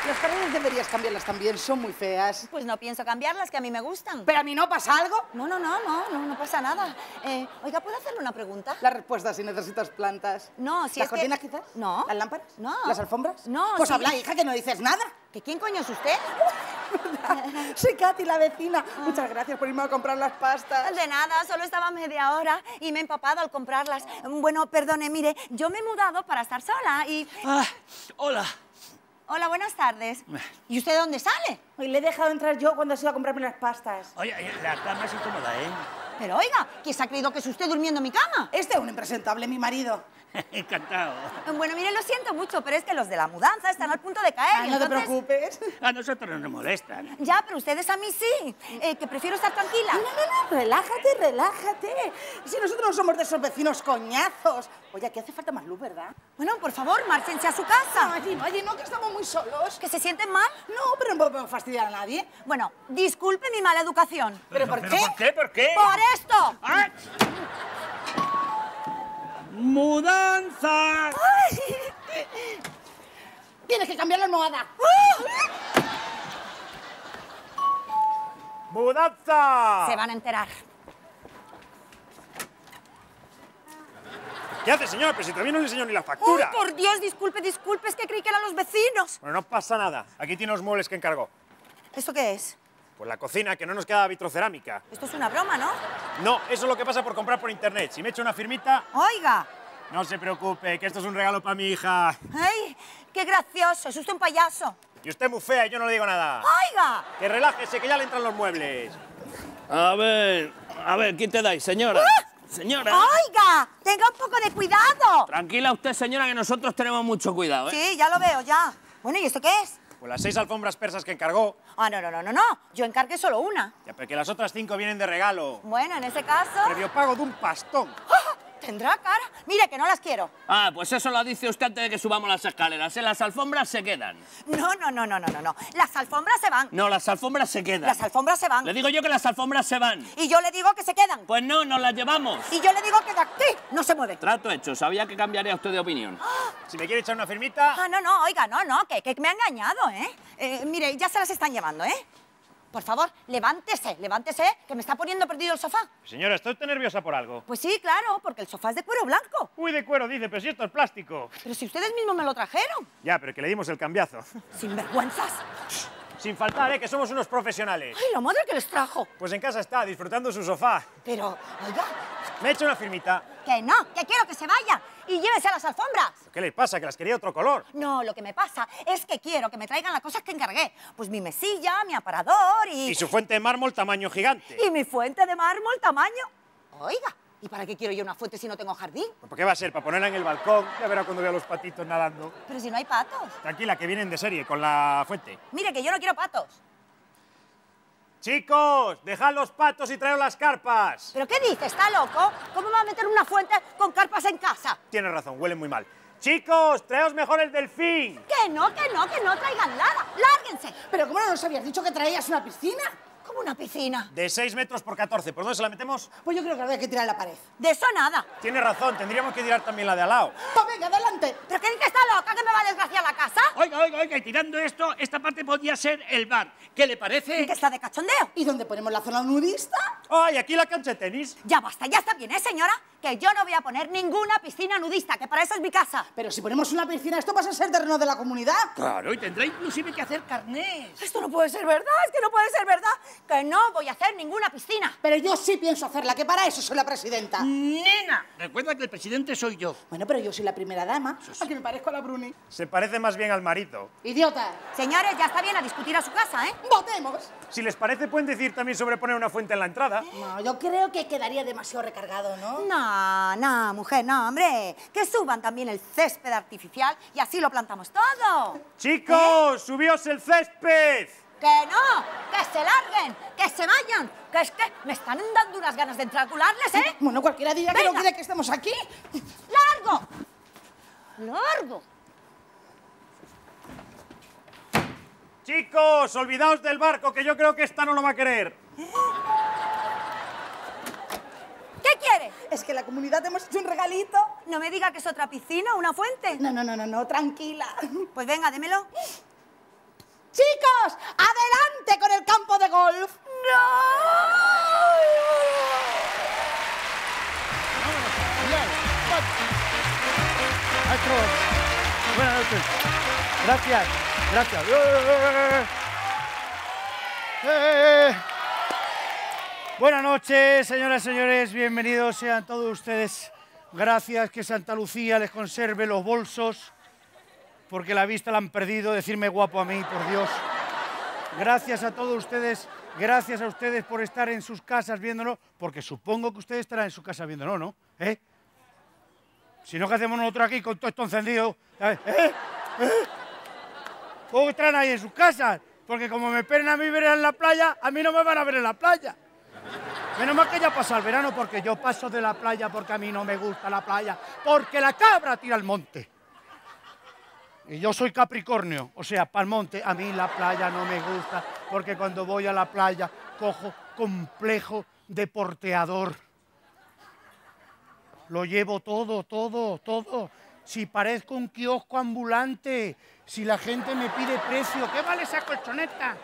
Las paredes deberías cambiarlas también, son muy feas. Pues no pienso cambiarlas, que a mí me gustan. ¿Pero a mí no pasa algo? No pasa nada. Oiga, ¿puedo hacerle una pregunta? La respuesta, si necesitas plantas. No, si ¿Las es que... cortinas quizás? No. ¿Las lámparas? No. ¿Las alfombras? No, Pues sí. habla, hija, que no dices nada. ¿Que quién coño es usted? Soy Katy, la vecina. Muchas gracias por irme a comprar las pastas. De nada, solo estaba media hora y me he empapado al comprarlas. Bueno, perdone, mire, yo me he mudado para estar sola y... Ah, hola. Hola, buenas tardes. ¿Y usted de dónde sale? Hoy le he dejado entrar yo cuando he ido a comprarme las pastas. Oye, la cama es incómoda, ¿eh? Pero oiga, ¿quién se ha creído que es usted durmiendo en mi cama? Este es un impresentable, mi marido. Encantado. Bueno, mire, lo siento mucho, pero es que los de la mudanza están al punto de caer. Ah, y no te entonces... preocupes. A nosotros no nos molestan. Ya, pero ustedes a mí sí, que prefiero estar tranquila. No, relájate, relájate. Si nosotros no somos de esos vecinos coñazos. Oye, aquí hace falta más luz, ¿verdad? Bueno, por favor, márchense a su casa. Allí no, que estamos muy solos. ¿Que se sienten mal? No, pero no podemos fastidiar a nadie. Bueno, disculpe mi mala educación. ¿Pero por qué? ¿Por qué? ¿Por qué? ¡Por esto! ¡Ah! ¡Mudanza! Tienes que cambiar la almohada. ¡Mudanza! Se van a enterar. ¿Qué hace, señor? Pero si todavía no le enseño ni la ¡Ay, factura. por Dios, disculpe, es que creí que eran los vecinos. Bueno, no pasa nada. Aquí tiene los muebles que encargó. ¿Esto qué es? Pues la cocina, que no nos queda vitrocerámica. Esto es una broma, ¿no? No, eso es lo que pasa por comprar por internet. Si me echo una firmita, Oiga. no se preocupe, que esto es un regalo para mi hija. ¡Ay, qué gracioso! Es usted un payaso. Y usted muy fea y yo no le digo nada. ¡Oiga! Que relájese, que ya le entran los muebles. A ver, ¿qué te dais, señora? ¡Ah! Señora. ¡Oiga! ¡Tenga un poco de cuidado! Tranquila usted, señora, que nosotros tenemos mucho cuidado, ¿eh? Sí, ya lo veo, ya. Bueno, ¿y esto qué es? Pues las 6 alfombras persas que encargó. Ah, no. Yo encargué solo una. Ya, pero que las otras 5 vienen de regalo. Bueno, en ese caso... Previo pago de un pastón. ¡Ah! Tendrá cara. Mire, que no las quiero. Ah, pues eso lo dice usted antes de que subamos las escaleras, ¿eh? Las alfombras se quedan. No. Las alfombras se van. No, las alfombras se quedan. Las alfombras se van. Le digo yo que las alfombras se van. Y yo le digo que se quedan. Pues no, nos las llevamos. Y yo le digo que de aquí no se mueve. Trato hecho, sabía que cambiaría usted de opinión. Si me quiere echar una firmita... Ah, no, oiga, no, que me ha engañado, ¿eh? Mire, ya se las están llevando, ¿eh? Por favor, levántese, que me está poniendo perdido el sofá. Señora, ¿está usted nerviosa por algo? Pues sí, claro, porque el sofá es de cuero blanco. Uy, de cuero, dice, pero si esto es plástico. Pero si ustedes mismos me lo trajeron. Ya, pero que le dimos el cambiazo. Sinvergüenzas. Sin faltar, que somos unos profesionales. Ay, la madre que les trajo. Pues en casa está, disfrutando su sofá. Pero, oiga, Me he hecho una firmita. que no, que quiero que se vaya y llévese a las alfombras. ¿Qué les pasa? Que las quería otro color. No, lo que me pasa es que quiero que me traigan las cosas que encargué. Pues mi mesilla, mi aparador Y su fuente de mármol tamaño gigante. y mi fuente de mármol tamaño... Oiga, ¿y para qué quiero yo una fuente si no tengo jardín? Pues, ¿por qué va a ser? ¿Para ponerla en el balcón? Ya verá cuando vea los patitos nadando. Pero si no hay patos. Tranquila, que vienen de serie, con la fuente. Mire, que yo no quiero patos. Chicos, dejad los patos y traed las carpas. ¿Pero qué dice? ¿Está loco? ¿Cómo va a meter una fuente con carpas en casa? Tienes razón, huele muy mal. Chicos, traeos mejor el delfín. Que no traigan nada. ¡Lárguense! ¿Pero cómo no nos habías dicho que traías una piscina? Como una piscina. De 6 metros por 14. ¿Por dónde se la metemos? Pues yo creo que habría que tirar la pared. De eso nada. Tiene razón, tendríamos que tirar también la de al lado. Pues venga, adelante. ¿Pero qué dice? ¿Está loca que me va a desgraciar la casa? Oiga, y tirando esto, esta parte podría ser el bar. ¿Qué le parece? ¿Que está de cachondeo? ¿Y dónde ponemos la zona nudista? ¡Ay, aquí la cancha de tenis! Ya basta, ya está bien, señora? Que yo no voy a poner ninguna piscina nudista, que para eso es mi casa. Pero si ponemos una piscina, esto pasa a ser terreno de la comunidad. Claro, y tendrá inclusive que hacer carnés. Esto no puede ser verdad, es que no puede ser verdad. Que no voy a hacer ninguna piscina. Pero yo sí pienso hacerla, que para eso soy la presidenta. Nena, recuerda que el presidente soy yo. Bueno, pero yo soy la primera dama. ¿A que me parezco a la Bruni? Se parece más bien al marido. ¡Idiota! Señores, ya está bien a discutir a su casa, ¿eh? ¡Votemos! Si les parece, pueden decir también sobre poner una fuente en la entrada. No, yo creo que quedaría demasiado recargado, ¿no? No, mujer, no, hombre. Que suban también el césped artificial y así lo plantamos todo. ¡Chicos, subíos el césped! ¡Que no! ¡Que se larguen! ¡Que se vayan! Que es que me están dando unas ganas de entrancularles, ¿eh? Bueno, cualquiera diría que no Venga. quiere que estemos aquí. ¡Largo! ¡Largo! Chicos, olvidaos del barco, que yo creo que esta no lo va a querer. ¿Qué quiere? Es que la comunidad te hemos hecho un regalito. No me diga que es otra piscina, una fuente. No, tranquila. Pues venga, démelo. Gracias, gracias. Buenas noches, señoras y señores, bienvenidos sean todos ustedes. Gracias, que Santa Lucía les conserve los bolsos, porque la vista la han perdido, decirme guapo a mí, por Dios. Gracias a todos ustedes, gracias a ustedes por estar en sus casas viéndolo, porque supongo que ustedes estarán en su casa viéndolo, ¿no? Si no, ¿qué hacemos nosotros aquí con todo esto encendido? ¿Cómo estarán ahí en sus casas? Porque como me esperen a mí ver en la playa, a mí no me van a ver en la playa. Menos mal que ya pasa el verano, porque yo paso de la playa porque a mí no me gusta la playa, porque la cabra tira al monte. Y yo soy Capricornio, o sea, para el monte. A mí la playa no me gusta, porque cuando voy a la playa cojo complejo de porteador. Lo llevo todo, todo, todo. Si parezco un kiosco ambulante, si la gente me pide precio, ¿qué vale esa colchoneta?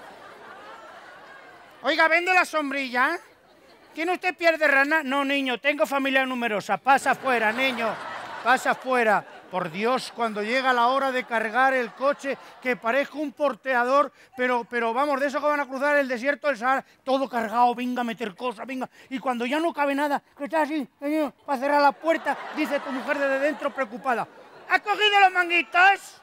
Oiga, ¿vende la sombrilla? ¿Tiene usted piel de rana? No, niño, tengo familia numerosa. Pasa afuera, niño, pasa afuera. Por Dios, cuando llega la hora de cargar el coche, que parezca un porteador, pero vamos, de eso que van a cruzar el desierto del Sahara, todo cargado, venga a meter cosas, venga. Y cuando ya no cabe nada, que está así, niño, para cerrar la puerta, dice tu mujer desde dentro preocupada: ¿has cogido los manguitos?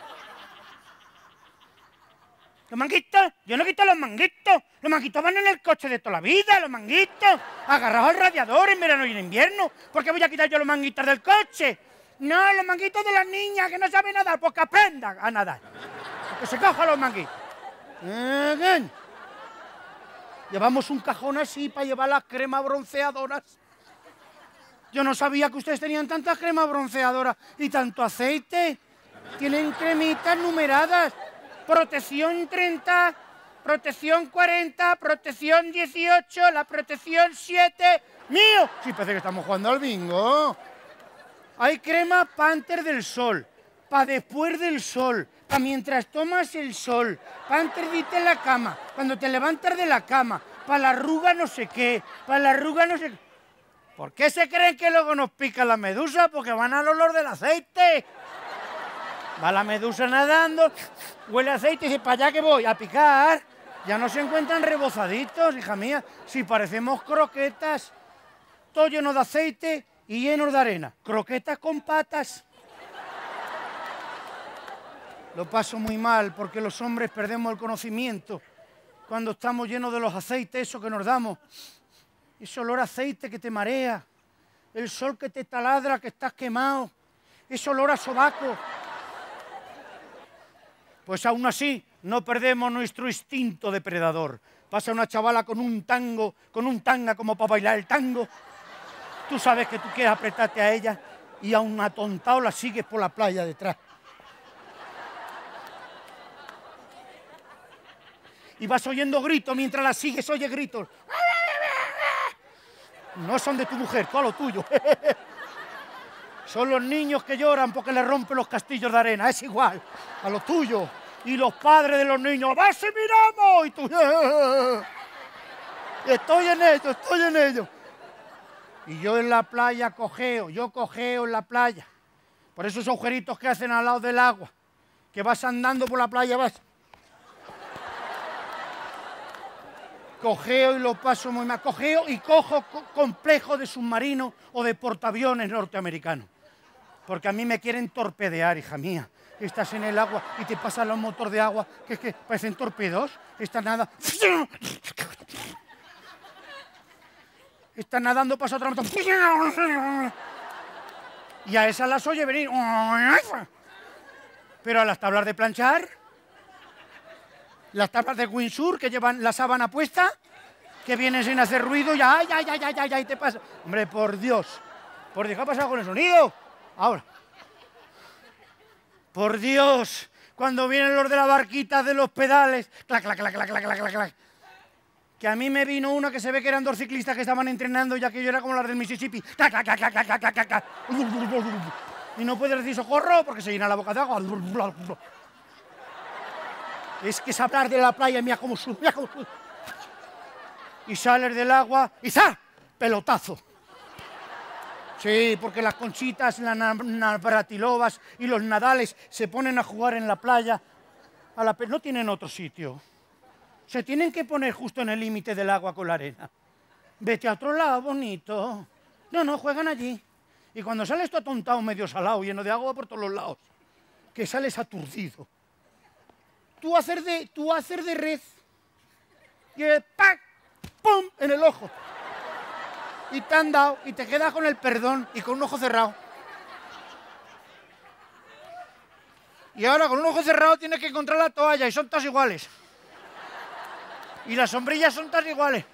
¿Los manguitos? Yo no quito los manguitos. Los manguitos van en el coche de toda la vida, los manguitos. Agarrados al radiador en verano y en invierno. ¿Por qué voy a quitar yo los manguitos del coche? No, los manguitos de las niñas que no saben nadar, porque aprendan a nadar. Que se cojan los manguitos. Llevamos un cajón así para llevar las cremas bronceadoras. Yo no sabía que ustedes tenían tantas cremas bronceadoras y tanto aceite. Tienen cremitas numeradas. Protección 30, protección 40, protección 18, la protección 7. ¡Mío! Sí, parece que estamos jugando al bingo. Hay crema Panther del sol, para después del sol, para mientras tomas el sol, para antes de irte en la cama, cuando te levantas de la cama, para la arruga no sé qué, para la arruga no sé qué. ¿Por qué se creen que luego nos pica la medusa? Porque van al olor del aceite. Va la medusa nadando, huele a aceite y dice: para allá que voy, a picar. Ya no se encuentran rebozaditos, hija mía, si parecemos croquetas, todo lleno de aceite y lleno de arena. Croquetas con patas. Lo paso muy mal porque los hombres perdemos el conocimiento cuando estamos llenos de los aceites, eso que nos damos. Ese olor a aceite que te marea, el sol que te taladra que estás quemado, ese olor a sobaco. Pues aún así no perdemos nuestro instinto depredador. Pasa una chavala con un tanga como para bailar el tango. Tú sabes que tú quieres apretarte a ella y aún atontado la sigues por la playa detrás. Y vas oyendo gritos, mientras la sigues oye gritos. No son de tu mujer, todo lo tuyo. Son los niños que lloran porque les rompen los castillos de arena, es igual, a lo tuyo. Y los padres de los niños: ¡vas y miramos! Y tú: estoy en ello, estoy en ello. Y yo en la playa cojeo, yo cojeo en la playa. Por esos agujeritos que hacen al lado del agua, que vas andando por la playa, vas. Cojeo y lo paso muy mal. Cojeo y cojo complejo de submarino o de portaaviones norteamericanos. Porque a mí me quieren torpedear, hija mía. Estás en el agua y te pasan los motores de agua, que es que parecen torpedos. Están nada. Están nadando, pasa otra moto. Y a esas las oye venir. Pero a las tablas de planchar, las tablas de windsurf que llevan la sábana puesta, que vienen sin hacer ruido, ya, y te pasa. Hombre, por Dios, ¿qué ha pasado con el sonido? Ahora. Por Dios, cuando vienen los de la barquita de los pedales, clac, clac, clac, clac, clac, clac, clac. Que a mí me vino una que se ve que eran dos ciclistas que estaban entrenando, ya que yo era como las del Mississippi. Clac, clac, clac, clac, clac, clac, clac. Y no puedes decir socorro porque se llena la boca de agua. Es que es hablar de la playa, mira cómo sube, mira cómo sube. Y sales del agua y ¡za! Pelotazo. Sí, porque las Conchitas, las Navratilovas y los Nadales se ponen a jugar en la playa. No tienen otro sitio. Se tienen que poner justo en el límite del agua con la arena. Vete a otro lado, bonito. No, juegan allí. Y cuando sales tú atontado, medio salado, lleno de agua por todos los lados, que sales aturdido, tú haces de red y el ¡pac! ¡Pum! En el ojo. Y te han dado y te quedas con el perdón y con un ojo cerrado. Y ahora con un ojo cerrado tienes que encontrar la toalla y son todas iguales. Y las sombrillas son todas iguales.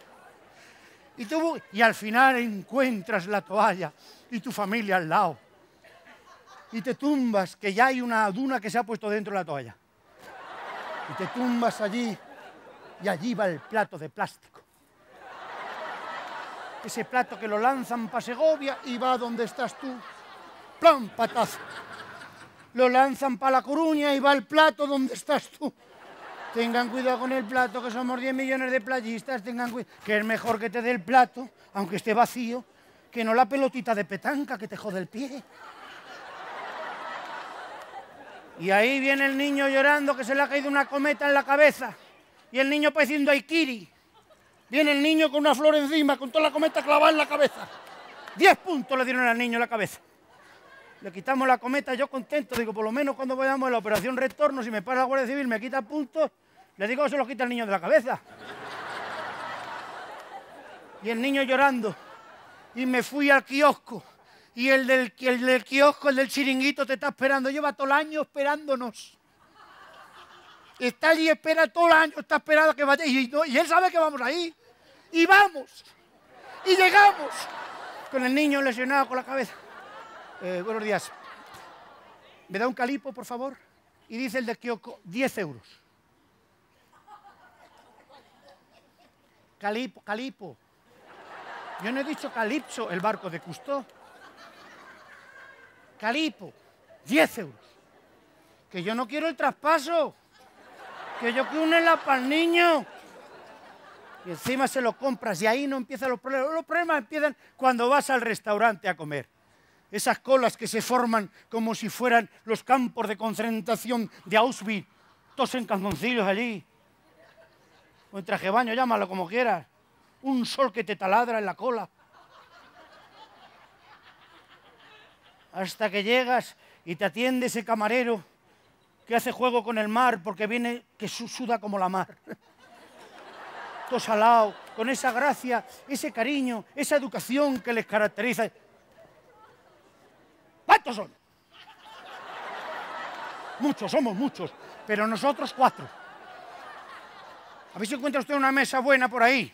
Y al final encuentras la toalla y tu familia al lado. Y te tumbas, que ya hay una duna que se ha puesto dentro de la toalla. Y te tumbas allí y allí va el plato de plástico. Ese plato que lo lanzan para Segovia y va donde estás tú. ¡Plom! Patazo. Lo lanzan para La Coruña y va el plato donde estás tú. Tengan cuidado con el plato, que somos 10 millones de playistas, tengan cuidado. Que es mejor que te dé el plato, aunque esté vacío, que no la pelotita de petanca que te jode el pie. Y ahí viene el niño llorando que se le ha caído una cometa en la cabeza. Y el niño pareciendo Aikiri. Viene el niño con una flor encima, con toda la cometa clavada en la cabeza. 10 puntos le dieron al niño en la cabeza. Le quitamos la cometa, yo contento, digo, por lo menos cuando vayamos a la operación retorno, si me para la Guardia Civil, me quita puntos, le digo que se los quita el niño de la cabeza. Y el niño llorando. Y me fui al kiosco. Y el del kiosco, el del chiringuito, te está esperando. Lleva todo el año esperándonos. Está allí, espera todo el año, está esperando que vaya. Y él sabe que vamos ahí. Y vamos. Y llegamos. Con el niño lesionado con la cabeza. Buenos días. ¿Me da un calipo, por favor? Y dice el de kiosco, 10 euros. Calipo. Yo no he dicho Calipso, el barco de Cousteau. Calipo, 10 euros. Que yo no quiero el traspaso. Que yo quiero una para el niño. Y encima se lo compras y ahí no empiezan los problemas. Los problemas empiezan cuando vas al restaurante a comer. Esas colas que se forman como si fueran los campos de concentración de Auschwitz. Todos en calzoncillos allí. O en traje de baño, llámalo como quieras. Un sol que te taladra en la cola. Hasta que llegas y te atiende ese camarero que hace juego con el mar porque viene que suda como la mar. Todo salado, con esa gracia, ese cariño, esa educación que les caracteriza. ¿Cuántos son? Muchos, somos muchos, pero nosotros 4. A ver si encuentra usted una mesa buena por ahí.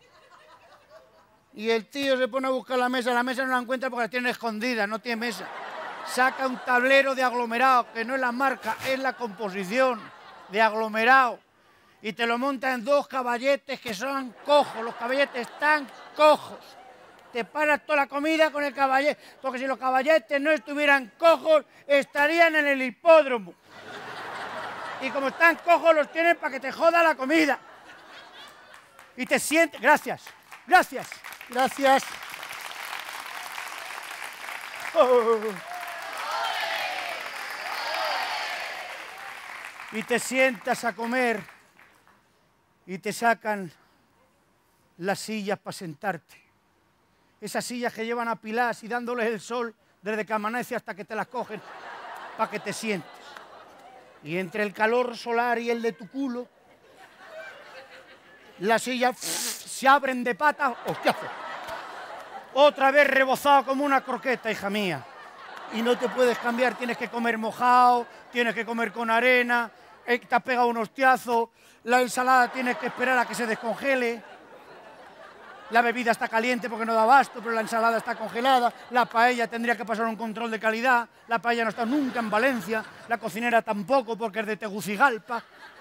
Y el tío se pone a buscar la mesa no la encuentra porque la tiene escondida, no tiene mesa. Saca un tablero de aglomerado, que no es la marca, es la composición de aglomerado. Y te lo monta en 2 caballetes que son cojos, los caballetes están cojos. Te paras toda la comida con el caballete, porque si los caballetes no estuvieran cojos, estarían en el hipódromo. Y como están cojos, los tienen para que te joda la comida. Y te sientes... Gracias. Oh. Y te sientas a comer y te sacan las sillas para sentarte. Esas sillas que llevan apiladas y dándoles el sol desde que amanece hasta que te las cogen para que te sientes. Y entre el calor solar y el de tu culo, las sillas se abren de patas. ¡Hostiazo! Otra vez rebozado como una croqueta, hija mía. Y no te puedes cambiar, tienes que comer mojado, tienes que comer con arena, te has pegado un hostiazo, la ensalada tienes que esperar a que se descongele, la bebida está caliente porque no da abasto, pero la ensalada está congelada, la paella tendría que pasar un control de calidad, la paella no está nunca en Valencia, la cocinera tampoco porque es de Tegucigalpa.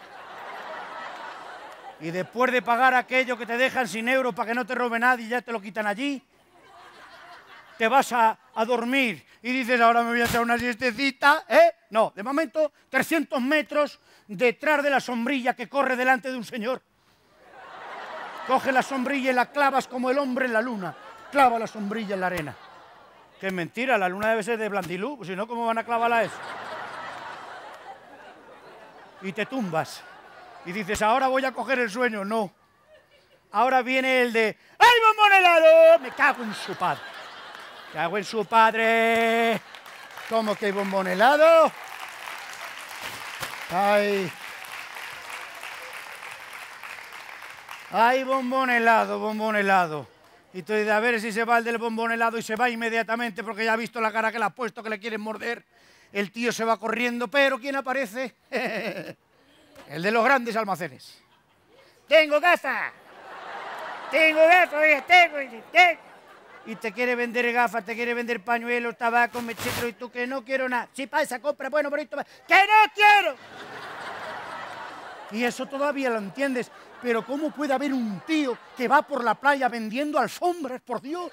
Y después de pagar aquello que te dejan sin euros para que no te robe nadie y ya te lo quitan allí, te vas a dormir y dices, ahora me voy a echar una siestecita, ¿eh? No, de momento, 300 metros detrás de la sombrilla que corre delante de un señor. Coge la sombrilla y la clavas como el hombre en la luna. Clava la sombrilla en la arena. Que es mentira, la luna debe ser de Blandilú, pues si no, ¿cómo van a clavarla eso? Y te tumbas. Y dices, ahora voy a coger el sueño. No. Ahora viene el de, ¡ay, bombón helado! Me cago en su padre. Me cago en su padre. ¿Cómo que hay bombón helado? Ay. Ay, bombón helado, bombón helado. Y tú dices, a ver si se va el del bombón helado y se va inmediatamente porque ya ha visto la cara que le ha puesto, que le quieren morder. El tío se va corriendo, pero ¿quién aparece? El de los grandes almacenes. ¡Tengo gafas! ¡Tengo gafas! Oye, tengo. Y te quiere vender gafas, te quiere vender pañuelos, tabaco, mechero, y tú que no quiero nada. Si pasa, compra, bueno, bonito, ¡que no quiero! Y eso todavía lo entiendes. Pero ¿cómo puede haber un tío que va por la playa vendiendo alfombras, por Dios?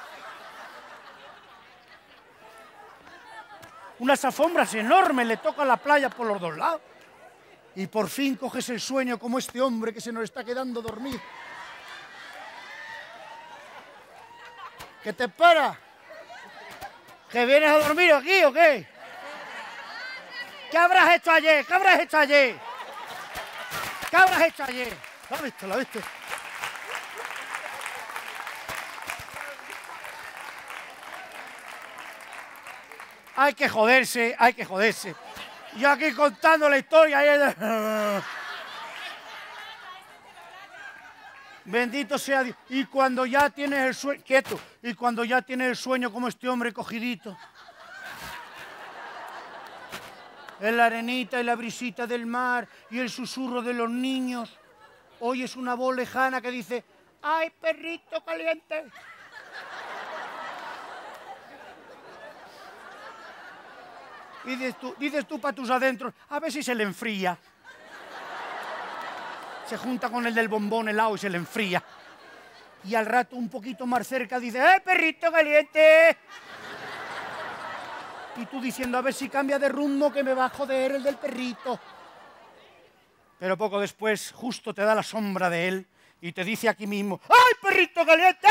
Unas alfombras enormes, le toca la playa por los dos lados. Y por fin coges el sueño como este hombre que se nos está quedando dormido. ¿Qué te para? ¿Que vienes a dormir aquí o qué? ¿Qué habrás hecho ayer? ¿Qué habrás hecho ayer? ¿Qué habrás hecho ayer? ¿La has visto? ¿La has visto? Hay que joderse, hay que joderse. Yo aquí contando la historia. Bendito sea Dios. Y cuando ya tienes el sueño, quieto, y cuando ya tienes el sueño como este hombre cogidito, en la arenita y la brisita del mar y el susurro de los niños, oyes una voz lejana que dice, ¡ay, perrito caliente! Y dices tú para tus adentros, a ver si se le enfría. Se junta con el del bombón helado y se le enfría. Y al rato, un poquito más cerca, dice, ¡ay, perrito caliente! Y tú diciendo, a ver si cambia de rumbo que me va a joder el del perrito. Pero poco después, justo te da la sombra de él y te dice aquí mismo, ¡ay, perrito caliente!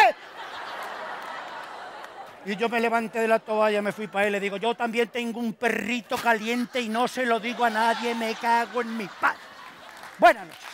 Y yo me levanté de la toalla, me fui para él, le digo, yo también tengo un perrito caliente y no se lo digo a nadie, me cago en mi padre. Buenas noches.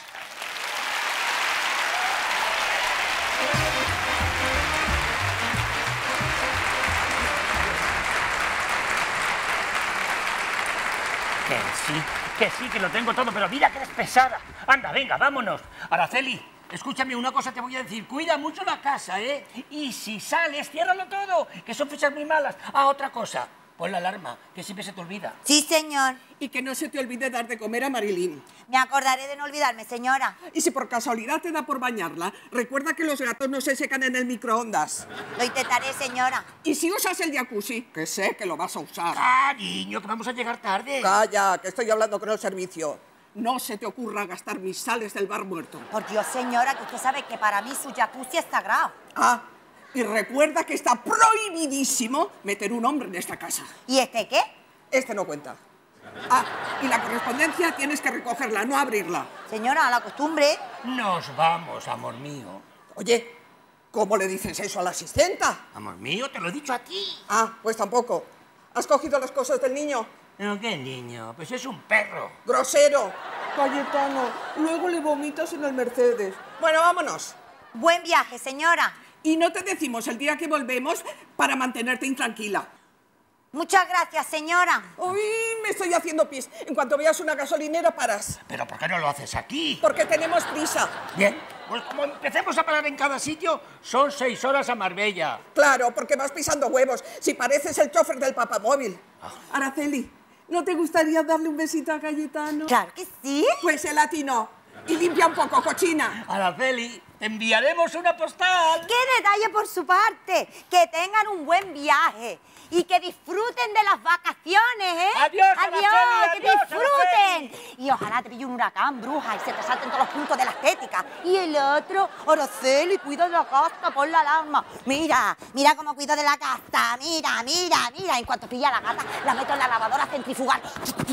Que sí, que lo tengo todo, pero mira que eres pesada. Anda, venga, vámonos. Araceli, escúchame, una cosa te voy a decir. Cuida mucho la casa, ¿eh? Y si sales, ciérralo todo, que son fechas muy malas. Ah, otra cosa, pon la alarma, que siempre se te olvida. Sí, señor. Y que no se te olvide dar de comer a Marilyn. Me acordaré de no olvidarme, señora. Y si por casualidad te da por bañarla, recuerda que los gatos no se secan en el microondas. Lo intentaré, señora. Y si usas el jacuzzi, que sé que lo vas a usar. Cariño, que vamos a llegar tarde. Calla, que estoy hablando con el servicio. No se te ocurra gastar mis sales del bar muerto. Por Dios, señora, que usted sabe que para mí su jacuzzi es sagrado. Ah, y recuerda que está prohibidísimo meter un hombre en esta casa. ¿Y este qué? Este no cuenta. Ah, y la correspondencia tienes que recogerla, no abrirla. Señora, a la costumbre. Nos vamos, amor mío. Oye, ¿cómo le dices eso a la asistenta? Amor mío, te lo he dicho a ti. Ah, pues tampoco. ¿Has cogido las cosas del niño? No, ¿qué niño? Pues es un perro. ¡Grosero! Cayetano, luego le vomitas en el Mercedes. Bueno, vámonos. Buen viaje, señora. Y no te decimos el día que volvemos para mantenerte intranquila. Muchas gracias, señora. ¡Uy, me estoy haciendo pis! En cuanto veas una gasolinera, paras. ¿Pero por qué no lo haces aquí? Porque tenemos prisa. Bien, pues como empecemos a parar en cada sitio, son 6 horas a Marbella. Claro, porque vas pisando huevos. Si pareces el chofer del papamóvil. Araceli, ¿no te gustaría darle un besito a Cayetano? Claro que sí. Pues el latino. Y limpia un poco, cochina. Araceli, te enviaremos una postal. ¡Qué detalle por su parte! Que tengan un buen viaje y que disfruten de las vacaciones, ¿eh? ¡Adiós, ¡Adiós! Araceli, ¡Que adiós, disfruten! Araceli! Y ojalá te pille un huracán, bruja, y se te salten todos los puntos de la estética. Y el otro, Araceli, cuida de la casa, pon la alarma. Mira, mira cómo cuido de la casa. Mira, mira, mira. En cuanto pilla la gata, la meto en la lavadora centrifugal.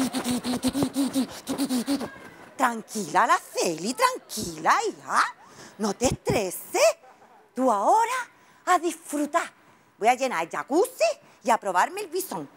Tranquila, Araceli, tranquila, hija. No te estreses. Tú ahora a disfrutar voy a llenar el jacuzzi y a probarme el bisón.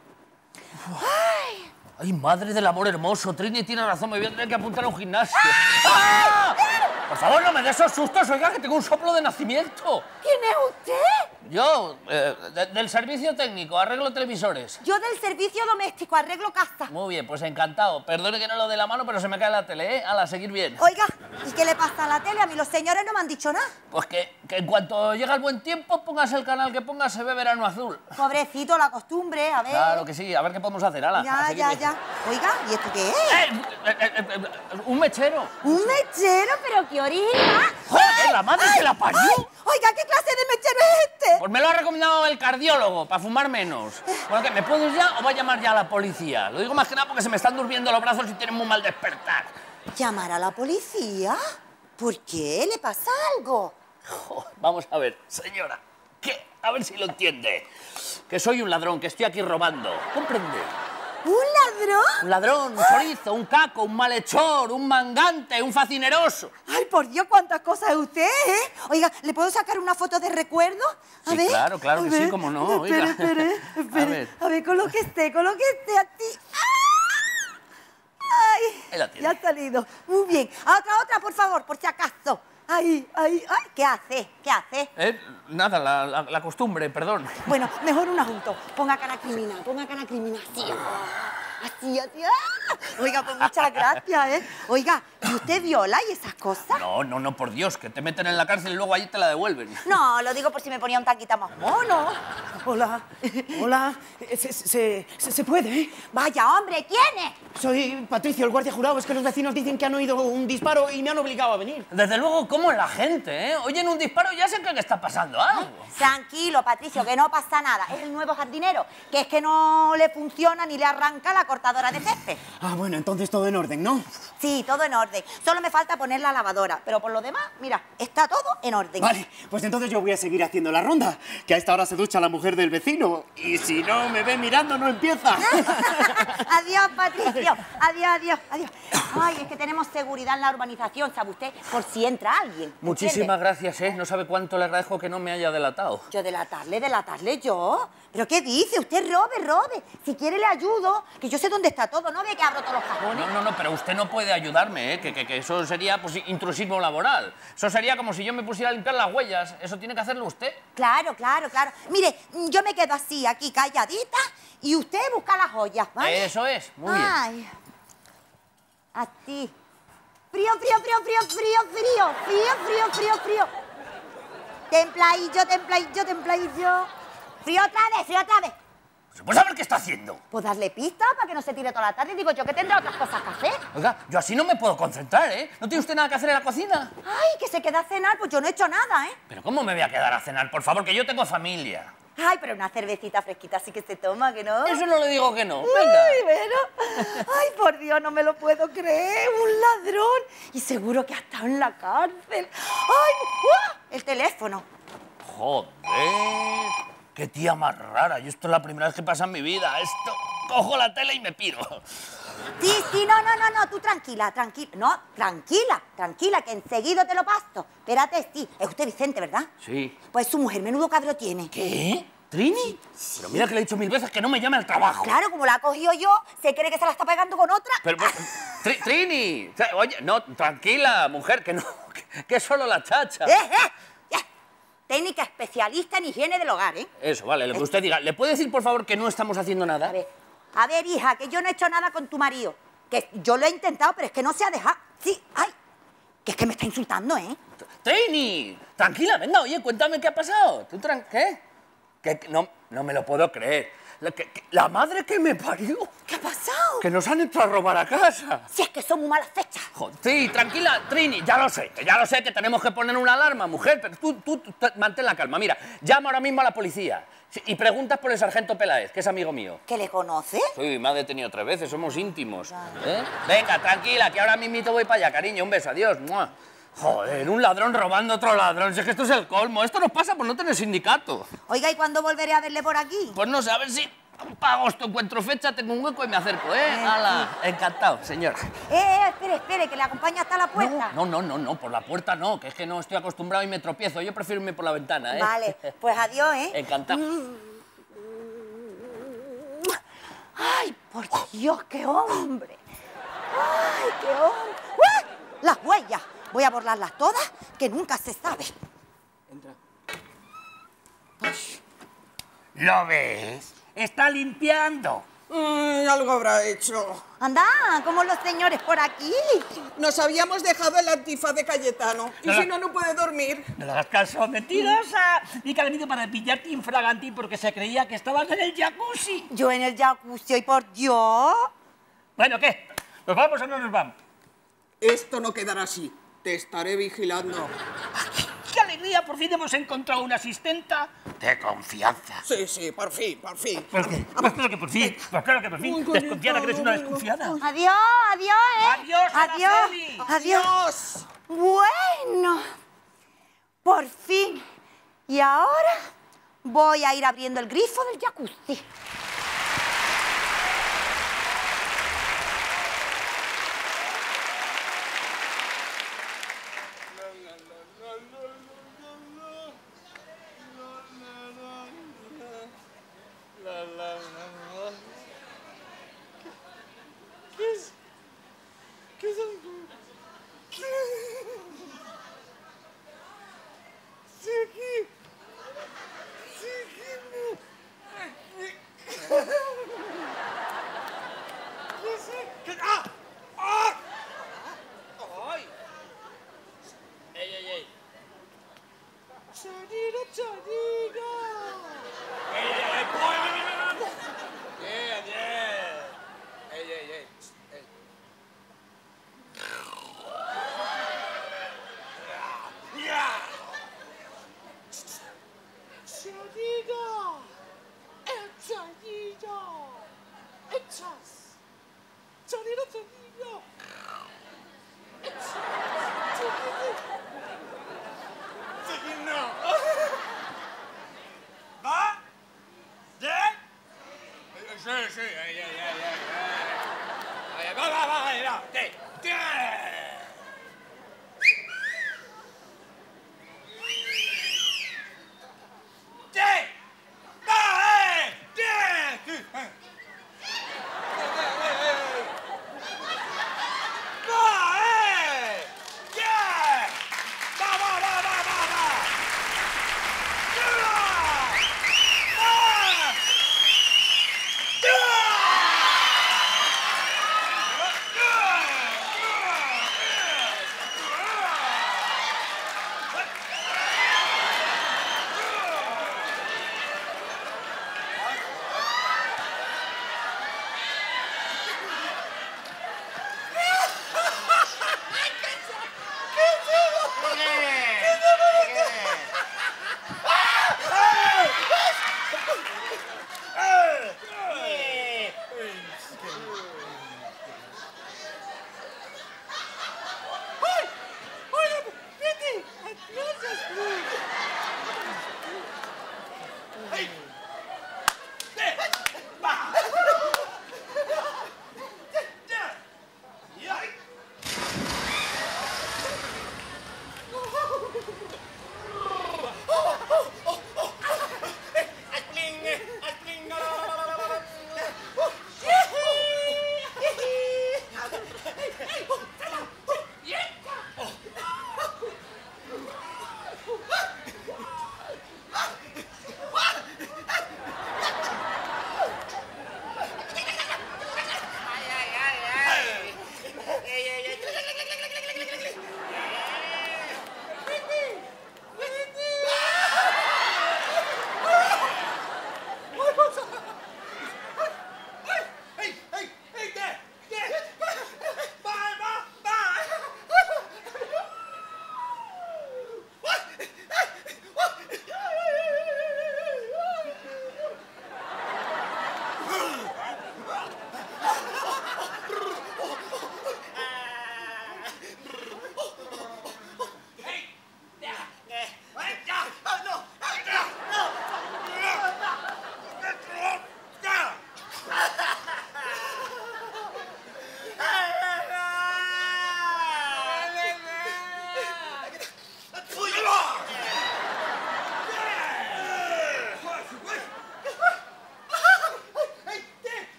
Ay, madre del amor hermoso. Trini tiene razón, me voy a tener que apuntar a un gimnasio. ¡Ah! Por favor, no me des esos sustos, oiga, que tengo un soplo de nacimiento. ¿Quién es usted? Yo, del servicio técnico, arreglo televisores. Yo del servicio doméstico, arreglo casa. Muy bien, pues encantado. Perdone que no lo dé la mano, pero se me cae la tele, ¿eh? Ala, seguir bien. Oiga, ¿y qué le pasa a la tele? A mí los señores no me han dicho nada. Pues que en cuanto llega el buen tiempo, pongas el canal que pongas, se ve Verano Azul. Pobrecito, la costumbre, a ver. Claro que sí, a ver qué podemos hacer, ala. a seguir bien. Ya. Oiga, ¿y esto qué es? Un mechero. ¿Un mechero? ¿Pero qué original? ¡Joder, la madre que la parió! Ay, oiga, ¿qué clase de mechero es este? Pues me lo ha recomendado el cardiólogo, para fumar menos. Bueno, ¿qué? ¿Me puedo ir ya o va a llamar ya a la policía? Lo digo más que nada porque se me están durmiendo los brazos y tienen muy mal despertar. ¿Llamar a la policía? ¿Por qué? ¿Le pasa algo? Joder, vamos a ver, señora, ¿qué? A ver si lo entiende. Que soy un ladrón, que estoy aquí robando. ¿Comprende? ¿Un ladrón? Un ladrón, un chorizo, un caco, un malhechor, un mangante, un facineroso. Ay, por Dios, cuántas cosas es usted, ¿eh? Oiga, ¿le puedo sacar una foto de recuerdo? A Sí, ver. claro que A sí, ver. cómo no, oiga. Espere. A ver, colóquese a ti. Ay, Ahí la tiene. ya ha salido. Muy bien. A otra, por favor, por si acaso. Ay. ¿Qué hace? Nada, la costumbre, perdón. Bueno, mejor una junto. Ponga cara criminal, así. Así. Oiga, pues muchas gracias, ¿eh? Oiga, ¿y usted viola y esas cosas? No, por Dios, que te meten en la cárcel y luego allí te la devuelven. No, lo digo por si me ponía un taquita más mono. Hola. Se puede, ¿eh? Vaya, hombre, ¿quién es? Soy Patricio, el guardia jurado. Es que los vecinos dicen que han oído un disparo y me han obligado a venir. Desde luego, ¿cómo es la gente, eh? Oyen un disparo y ya se creen que está pasando algo. Tranquilo, Patricio, que no pasa nada. Es el nuevo jardinero, que es que no le funciona ni le arranca la cortadora de césped. Ah, bueno, entonces todo en orden, ¿no? Sí, todo en orden. Solo me falta poner la lavadora, pero por lo demás, mira, está todo en orden. Vale, pues entonces yo voy a seguir haciendo la ronda, que a esta hora se ducha la mujer del vecino. Y si no me ve mirando, no empieza. Adiós, Patricio. Adiós. Ay, es que tenemos seguridad en la urbanización, ¿sabe usted? Por si entra alguien. Muchísimas gracias, ¿eh? No sabe cuánto le agradezco que no me haya delatado. ¿Yo delatarle yo? ¿Pero qué dice? Usted robe. Si quiere le ayudo, que yo sé dónde está todo, ¿no ve que abro todos los cajones? No, pero usted no puede ayudarme, ¿eh? Que eso sería, pues, intrusismo laboral. Eso sería como si yo me pusiera a limpiar las huellas. Eso tiene que hacerlo usted. Claro. Mire, yo me quedo así, aquí, calladita, y usted busca las joyas, ¿vale? Eso es, muy bien. Ay. Así. Frío. Templadillo. Frío otra vez. Pues a ver qué está haciendo. Pues darle pistas para que no se tire toda la tarde. Digo yo que tendrá otras cosas que hacer. Oiga, yo así no me puedo concentrar, ¿eh? ¿No tiene usted nada que hacer en la cocina? Ay, que se queda a cenar, pues yo no he hecho nada, ¿eh? Pero ¿cómo me voy a quedar a cenar? Por favor, que yo tengo familia. Ay, pero una cervecita fresquita sí que se toma, ¿que no? Eso no le digo que no. Venga. Ay, bueno. Ay, por Dios, no me lo puedo creer. Un ladrón. Y seguro que ha estado en la cárcel. ¡Ay! El teléfono. Joder. Qué tía más rara. Y esto es la primera vez que pasa en mi vida. Esto... Cojo la tele y me piro. Sí, no, tú tranquila. No, tranquila, que enseguida te lo paso. Espérate, sí. Es usted Vicente, ¿verdad? Sí. Pues su mujer, menudo cabro tiene. ¿Qué? ¿Trini? Sí. Pero mira que le he dicho 1000 veces que no me llame al trabajo. Claro, como la ha cogido yo, se cree que se la está pegando con otra. Pero, Trini, oye, no, tranquila, mujer, que no, que es solo la chacha. Técnica especialista en higiene del hogar, ¿eh? Eso, vale, lo que usted diga. ¿Le puede decir, por favor, que no estamos haciendo nada? A ver, hija, que yo no he hecho nada con tu marido. Que yo lo he intentado, pero es que no se ha dejado. Sí, ay, que es que me está insultando, ¿eh? Trini, tranquila, venga, oye, cuéntame qué ha pasado. ¿Tú qué? Que no me lo puedo creer. La madre que me parió. ¿Qué ha pasado? Que nos han entrado a robar a casa. Si es que son muy malas fechas. Sí, tranquila, Trini, ya lo sé, que tenemos que poner una alarma, mujer, pero tú mantén la calma. Mira, llama ahora mismo a la policía y preguntas por el sargento Peláez, que es amigo mío. ¿Que le conoce? Sí, me ha detenido 3 veces, somos íntimos. ¿Eh? Venga, tranquila, que ahora mismito voy para allá, cariño, un beso, adiós. ¡Mua! Joder, un ladrón robando a otro ladrón. Si es que esto es el colmo. Esto nos pasa por no tener sindicato. Oiga, ¿y cuándo volveré a verle por aquí? Pues no sé, a ver si Para agosto encuentro fecha, tengo un hueco y me acerco, ¿eh? ¡Hala! Encantado, señor. Espere, que le acompaña hasta la puerta. No, por la puerta no, que es que no estoy acostumbrado y me tropiezo. Yo prefiero irme por la ventana, ¿eh? Vale, pues adiós, ¿eh? Encantado. ¡Ay, por Dios, qué hombre! ¡Ay, qué hombre! ¡Ah! Las huellas. Voy a borrarlas todas, que nunca se sabe. Entra. ¿Lo ves? Está limpiando. Algo habrá hecho. Anda, como los señores por aquí. Nos habíamos dejado el antifaz de Cayetano. Y si no, no puede dormir. No le hagas caso, mentirosa. Y que ha venido para pillarte infraganti porque se creía que estabas en el jacuzzi. Yo en el jacuzzi, ¡ay, por Dios! Bueno, ¿qué? ¿Nos vamos o no nos vamos? Esto no quedará así. Te estaré vigilando. ¡Qué alegría! Por fin hemos encontrado una asistenta de confianza. Sí, por fin, por fin. ¿Por qué? Pues claro que por fin. Pues claro que por fin. Desconfiada, que eres una desconfiada. Adiós, ¿eh? Adiós, Araceli. Adiós. Bueno, por fin. Y ahora voy a ir abriendo el grifo del jacuzzi.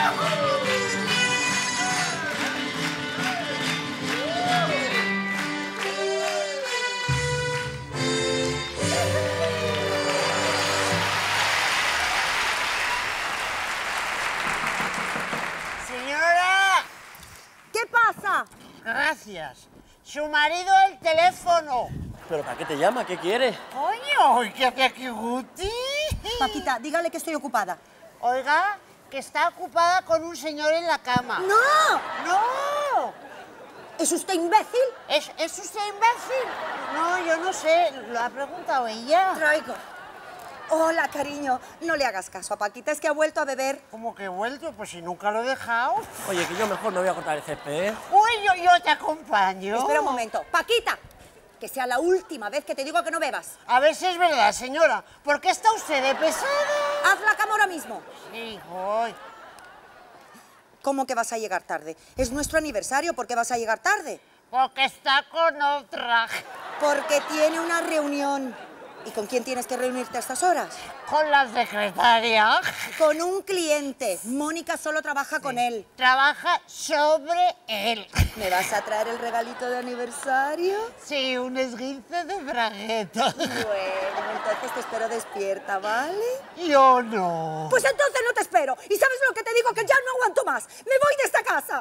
Señora, ¿Qué pasa? gracias. Su marido el teléfono. ¿Pero para qué te llama? ¿Qué quiere? Coño, ¿qué hace aquí Guti? Paquita, dígale que estoy ocupada. Oiga, que está ocupada con un señor en la cama. ¡No! ¡No! ¿Es usted imbécil? ¿Es usted imbécil? No, yo no sé. Lo ha preguntado ella. Traigo. Hola, cariño. No le hagas caso a Paquita, es que ha vuelto a beber. ¿Cómo que he vuelto? Pues si nunca lo he dejado. Oye, que yo mejor me voy a cortar el césped, ¿eh? Uy, yo te acompaño. Espera un momento. Paquita, que sea la última vez que te digo que no bebas. A ver si es verdad, señora. ¿Por qué está usted de pesada? Haz la cama ahora mismo. Sí, voy. ¿Cómo que vas a llegar tarde? Es nuestro aniversario, ¿por qué vas a llegar tarde? Porque está con otra. Porque tiene una reunión. ¿Y con quién tienes que reunirte a estas horas? Con la secretaria. Con un cliente. Mónica solo trabaja con él. Trabaja sobre él. ¿Me vas a traer el regalito de aniversario? Sí, un esguince de bragueta. Bueno, entonces te espero despierta, ¿vale? Yo no. Pues entonces no te espero. ¿Y sabes lo que te digo? Que ya no aguanto más. Me voy de esta casa.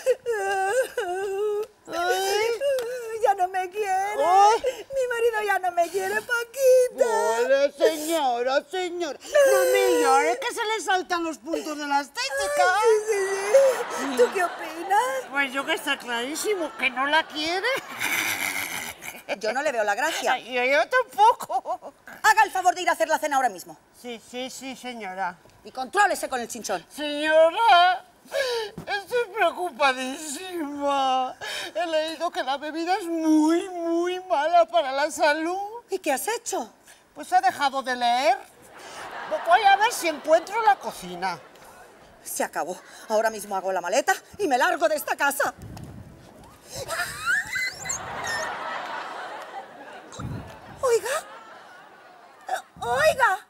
Ya no me quiere. Mi marido ya no me quiere, Paquita. Bueno, señora. No me llore, que se le saltan los puntos de la estética. Sí. ¿Tú qué opinas? Pues yo que está clarísimo, que no la quiere. Yo no le veo la gracia. Yo tampoco. Haga el favor de ir a hacer la cena ahora mismo. Sí, señora. Y contrólese con el chinchón. Señora, estoy preocupadísima. He leído que la bebida es muy mala para la salud. ¿Y qué has hecho? Pues ha dejado de leer. Voy a ver si encuentro la cocina. Se acabó. Ahora mismo hago la maleta y me largo de esta casa. Oiga.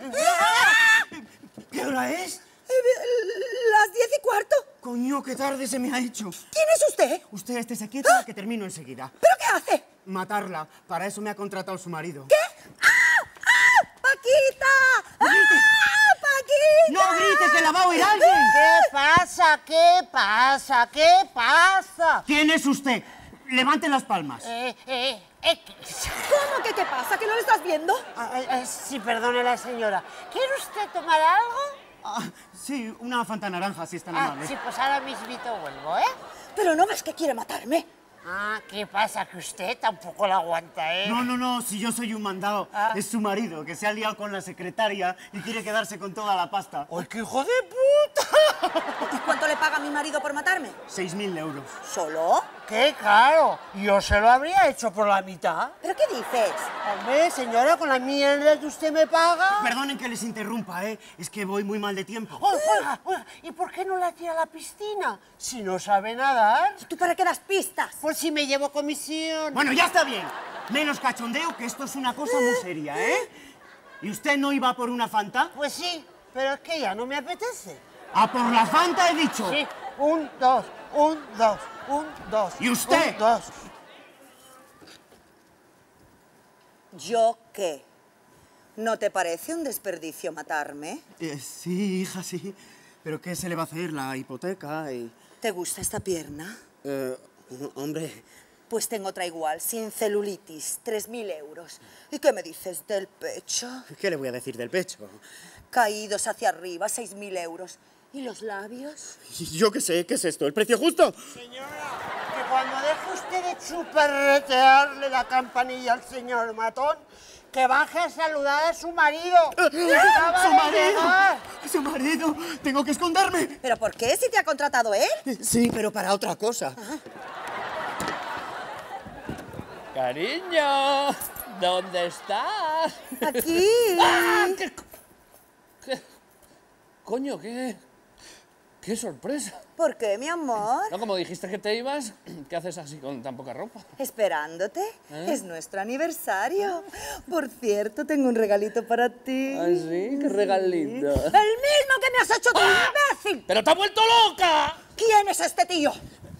¿Qué hora es? Las 10:15. Coño, qué tarde se me ha hecho. ¿Quién es usted? Usted estése quieta que termino enseguida. ¿Pero qué hace? Matarla. Para eso me ha contratado su marido. ¿Qué? ¡Ah! ¡Paquita! ¡Ah! ¡Paquita! ¡No grite, que la va a oír alguien! ¿Qué pasa? ¿Quién es usted? Levante las palmas. ¿Cómo que qué pasa? ¿Que no lo estás viendo? Sí, perdone la señora. ¿Quiere usted tomar algo? Sí, una Fanta naranja, si es tan amable. Sí, pues ahora mismito vuelvo, ¿eh? ¿Pero no ves que quiere matarme? ¿Qué pasa? Que usted tampoco la aguanta, ¿eh? No, si yo soy un mandado. Es su marido, que se ha liado con la secretaria y quiere quedarse con toda la pasta. ¡Ay, qué hijo de puta! ¿Y cuánto le paga mi marido por matarme? 6.000 euros. ¿Solo? ¡Qué caro! Yo se lo habría hecho por la mitad. ¿Pero qué dices? Hombre, señora, con la mierda que usted me paga... Perdonen que les interrumpa, ¿eh? Es que voy muy mal de tiempo. Oiga, ¿y por qué no la tira a la piscina? Si no sabe nadar. ¿Y tú para qué das pistas? Por si me llevo comisión. Bueno, ya está bien. Menos cachondeo, que esto es una cosa muy seria, ¿eh? ¿Y usted no iba por una Fanta? Pues sí, pero es que ya no me apetece. ¡A por la Fanta, he dicho! Sí, 1, 2, 1, 2, 1, 2. ¿Y usted? 1, 2. ¿Yo qué? ¿No te parece un desperdicio matarme? Sí, hija, sí. ¿Pero qué se le va a hacer? La hipoteca y... ¿Te gusta esta pierna? No, hombre... Pues tengo otra igual, sin celulitis, 3.000 euros. ¿Y qué me dices del pecho? ¿Qué le voy a decir del pecho? Caídos hacia arriba, 6.000 euros. ¿Y los labios? Yo qué sé, ¿qué es esto? ¿El precio justo? Señora, que cuando deje usted de chuparretearle la campanilla al señor matón, que baje a saludar a su marido. ¡Su marido! ¡Su marido! ¡Tengo que esconderme! ¿Pero por qué? ¿Si te ha contratado él? Sí, pero para otra cosa. Cariño, ¿dónde estás? Aquí. ¿Qué coño? ¿Qué ¡Qué sorpresa! ¿Por qué, mi amor? No, como dijiste que te ibas, ¿qué haces así con tan poca ropa? Esperándote. Es nuestro aniversario. Por cierto, tengo un regalito para ti. ¿Ah, sí? ¿Qué regalito? ¡El mismo que me has hecho tú, imbécil! ¡Pero te has vuelto loca! ¿Quién es este tío?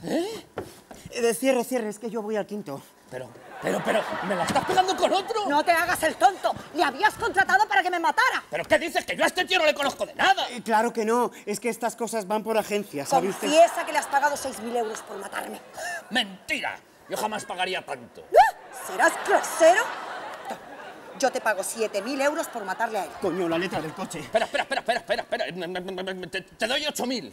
Cierre, es que yo voy al quinto. Pero, ¿me la estás pegando con otro? No te hagas el tonto. Le habías contratado para que me matara. ¿Pero qué dices? Que yo a este tío no le conozco de nada. Claro que no, es que estas cosas van por agencia, ¿sabe usted? Confiesa que le has pagado 6.000 euros por matarme. ¡Mentira! Yo jamás pagaría tanto. ¿Serás grosero? Yo te pago 7.000 euros por matarle a él. Coño, la letra del coche. Espera. Te doy 8.000.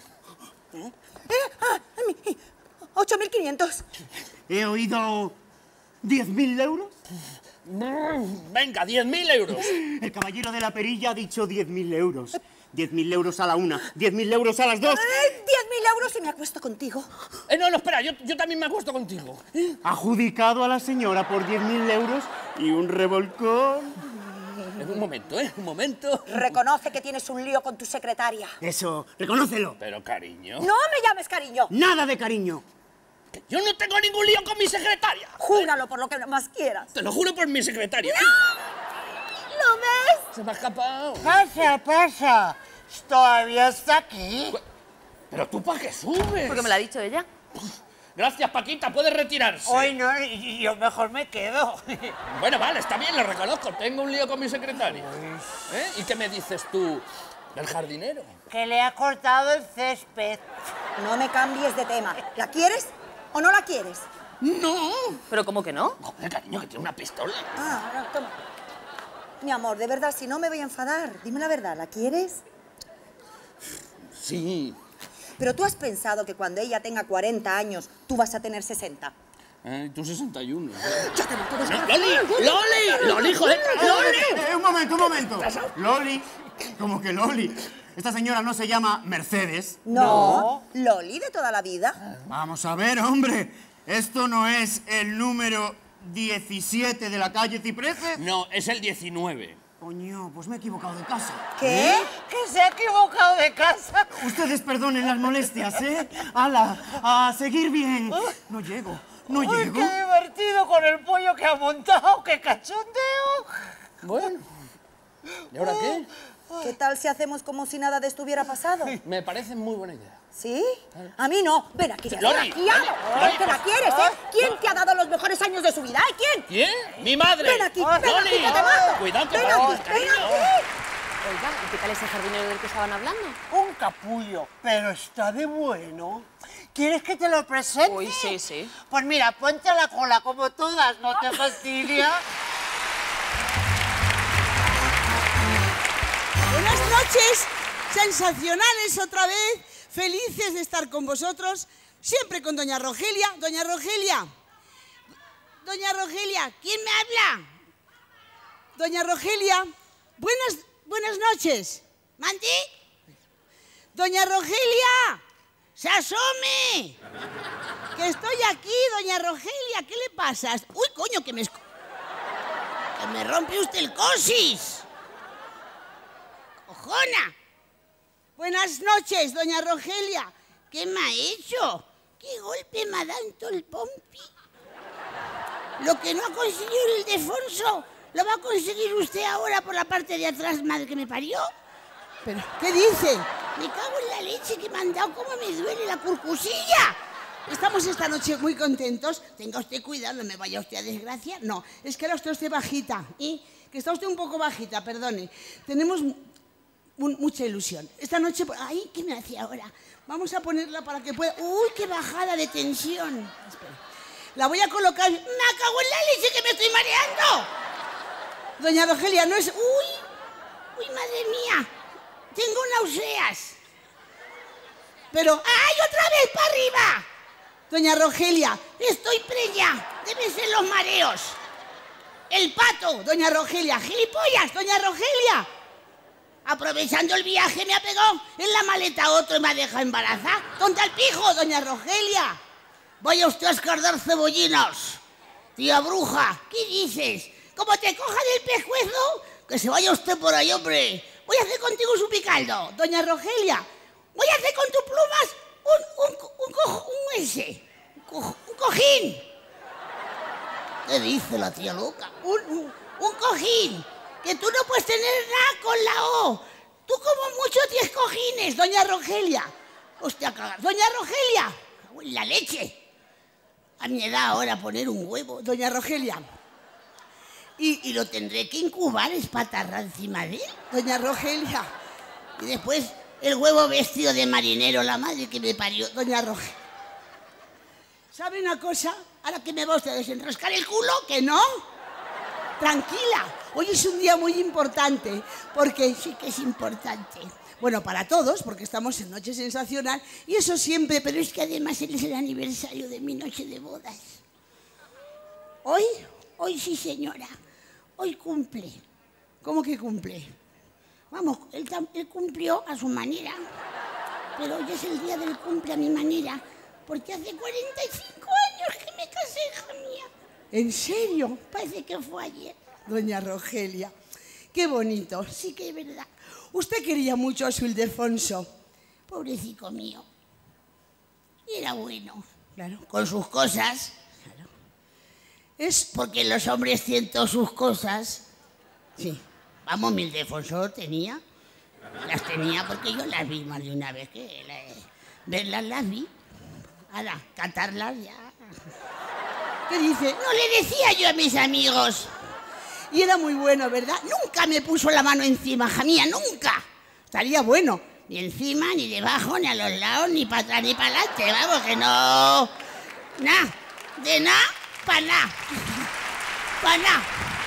8.500. He oído 10.000 euros. Venga, 10.000 euros. El caballero de la perilla ha dicho 10.000 euros. 10.000 euros a la una, 10.000 euros a las dos. 10.000 euros y me acuesto contigo. No, espera, yo también me acuesto contigo. Adjudicado a la señora por 10.000 euros y un revolcón. Un momento. Reconoce que tienes un lío con tu secretaria. Eso, reconócelo. Pero, cariño... No me llames cariño. Nada de cariño. Que yo no tengo ningún lío con mi secretaria. Júralo por lo que más quieras. Te lo juro por mi secretaria. ¿Lo ves? Se me ha escapado. Pasa. ¿Todavía está aquí? ¿Pero tú para qué subes? Porque me lo ha dicho ella. Gracias, Paquita, puedes retirarse. Hoy no, y yo mejor me quedo. Bueno, vale, está bien, lo reconozco. Tengo un lío con mi secretaria. ¿Y qué me dices tú del jardinero? Que le ha cortado el césped. No me cambies de tema. ¿La quieres o no la quieres? ¡No! ¿Pero cómo que no? Joder, cariño, que tiene una pistola. Ahora, toma. Mi amor, de verdad, si no me voy a enfadar. Dime la verdad, ¿la quieres? Sí. Pero tú has pensado que cuando ella tenga 40 años, tú vas a tener 60. Tú 61. ¡Ya te mato, ¡Loli, joder! ¡Loli! Un momento. Loli, ¿cómo que Loli? Esta señora no se llama Mercedes. No, Loli de toda la vida. Vamos a ver, hombre. ¿Esto no es el número 17 de la calle Cipreses? No, es el 19. Coño, pues me he equivocado de casa. ¿Qué? ¿Que se ha equivocado de casa? Ustedes perdonen las molestias, ¿eh? ¡Hala! ¡A seguir bien! No llego. ¡Qué divertido con el pollo que ha montado! ¡Qué cachondeo! Bueno, ¿y ahora qué? ¿Qué tal si hacemos como si nada de esto hubiera pasado? Me parece muy buena idea. ¿Sí? A mí no. Ven aquí, ya. Loli, ven aquí, Loli, que la quieres, ¿Quién te ha dado los mejores años de su vida, ¿Quién? ¿Quién? ¡Mi madre! Ven aquí, ¡Loli! que te mato. Cuidado, que ven te aquí, matas, cariño. Oiga, ¿y qué tal ese jardinero del que estaban hablando? Un capullo, pero está de bueno. ¿Quieres que te lo presente? Uy, sí. Pues mira, ponte la cola como todas, no te fastidia. Buenas noches, sensacionales otra vez, felices de estar con vosotros, siempre con doña Rogelia. Doña Rogelia, ¿quién me habla? Doña Rogelia, buenas noches. ¿Mande? Doña Rogelia, ¡se asome! Que estoy aquí, doña Rogelia, ¿qué le pasa? Uy, coño, que me rompe usted el cosis. ¡Cojona! Buenas noches, doña Rogelia. ¿Qué me ha hecho? ¿Qué golpe me ha dado en todo el pompi? Lo que no ha conseguido el Ildefonso, ¿lo va a conseguir usted ahora por la parte de atrás, madre que me parió? ¿Pero qué dice? Me cago en la leche que me han dado, cómo me duele la curcusilla. Estamos esta noche muy contentos. Tenga usted cuidado, no me vaya usted a desgracia. No, es que ahora está usted bajita, ¿eh? Que está usted un poco bajita, perdone. Tenemos mucha ilusión. Esta noche... ¡Ay, qué me hace ahora! Vamos a ponerla para que pueda... ¡Uy, qué bajada de tensión! Espera. La voy a colocar... ¡Me cago en la leche que me estoy mareando! Doña Rogelia, no es... ¡Uy, madre mía! Tengo náuseas. Pero... ¡ay, otra vez para arriba! Doña Rogelia, estoy preñada. Deben ser los mareos. El pato, doña Rogelia. ¡Gilipollas, doña Rogelia! Aprovechando el viaje me ha pegado en la maleta otro y me ha dejado embarazada. ¡Tonta el pijo, doña Rogelia! Vaya usted a escardar cebollinos. Tía bruja, ¿qué dices? ¿Cómo te coja del pescuezo? Que se vaya usted por ahí, hombre. Voy a hacer contigo su picaldo, doña Rogelia. Voy a hacer con tu pluma cojín! ¿Qué dice la tía loca? Un cojín. Que tú no puedes tener nada con la O. Tú como mucho tienes cojines, doña Rogelia. Hostia, cagar. Doña Rogelia. La leche. A mi edad ahora poner un huevo, doña Rogelia. Y lo tendré que incubar espatarra encima de él, doña Rogelia. Y después el huevo vestido de marinero, la madre que me parió, doña Rogelia. ¿Sabe una cosa? Ahora que me va usted a desenroscar el culo, que no. Tranquila, hoy es un día muy importante, porque sí que es importante. Bueno, para todos, porque estamos en Noche Sensacional, y eso siempre, pero es que además es el aniversario de mi noche de bodas. Hoy sí, señora, hoy cumple. ¿Cómo que cumple? Vamos, él cumplió a su manera, pero hoy es el día del cumple a mi manera, porque hace 45 años que me casé, hija mía. ¿En serio? Parece que fue ayer. Doña Rogelia, qué bonito, sí que es verdad. Usted quería mucho a su Ildefonso. Pobrecito mío. Y era bueno. Claro. Con sus cosas. Claro. Es porque los hombres tienen todas sus cosas. Sí. Vamos, mi Ildefonso tenía. Las tenía porque yo las vi más de una vez que verlas las vi. Ahora, catarlas ya. ¿Qué dice? No le decía yo a mis amigos. Y era muy bueno, ¿verdad? Nunca me puso la mano encima, hija mía, nunca. Estaría bueno. Ni encima, ni debajo, ni a los lados, ni para atrás, ni para adelante. Vamos, que no... Nada. De nada, para nada. Para nada.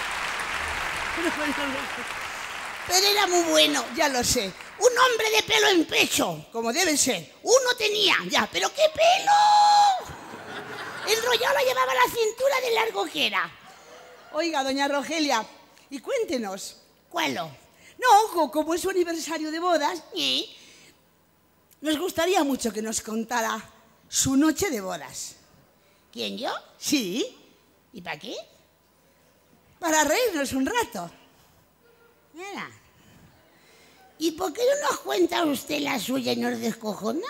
Pero era muy bueno, ya lo sé. Un hombre de pelo en pecho, como debe ser. Uno tenía, ya, pero ¿qué pelo? El rollado lo llevaba a la cintura de largo que era. Oiga, doña Rogelia, y cuéntenos. ¿Cuál? No, como es su aniversario de bodas, nos gustaría mucho que nos contara su noche de bodas. ¿Quién, yo? Sí. ¿Y para qué? Para reírnos un rato. Mira. ¿Y por qué no nos cuenta usted la suya y nos descojonamos?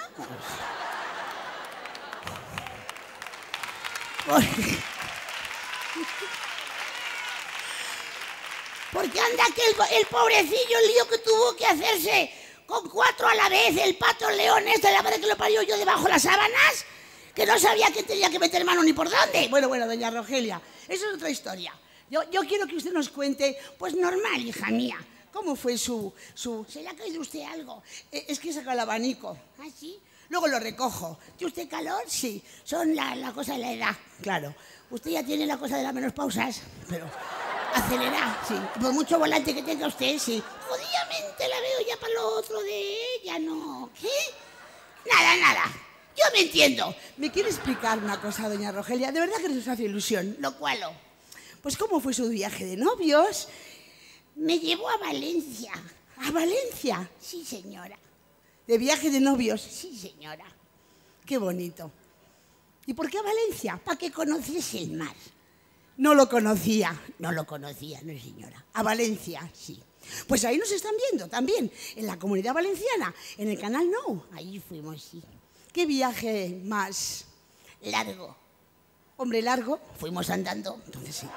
Porque anda que el pobrecillo el lío que tuvo que hacerse con 4 a la vez, el pato, el león, la madre que lo parió yo debajo de las sábanas, que no sabía que tenía que meter mano ni por dónde. Bueno, doña Rogelia, eso es otra historia. Yo quiero que usted nos cuente, pues normal, hija mía, cómo fue su... ¿Se le ha caído usted algo? Es que saca el abanico. ¿Ah, sí? Luego lo recojo. ¿Tiene usted calor? Sí. Son la cosa de la edad. Claro. Usted ya tiene la cosa de las menospausas, pero acelera, sí. Por mucho volante que tenga usted, sí. Jodidamente la veo ya para lo otro de ella, ¿no? ¿Qué? Nada. Yo me entiendo. ¿Me quiere explicar una cosa, doña Rogelia? De verdad que nos hace ilusión. ¿Lo cual? Pues ¿cómo fue su viaje de novios? Me llevó a Valencia. ¿A Valencia? Sí, señora. ¿De viaje de novios? Sí, señora. Qué bonito. ¿Y por qué a Valencia? Para que conociese el mar. No lo conocía, no, señora. A Valencia, sí. Pues ahí nos están viendo también, en la Comunidad Valenciana, en el Canal Nou. Ahí fuimos, sí. ¿Qué viaje más largo? Hombre, largo. Fuimos andando, entonces sí.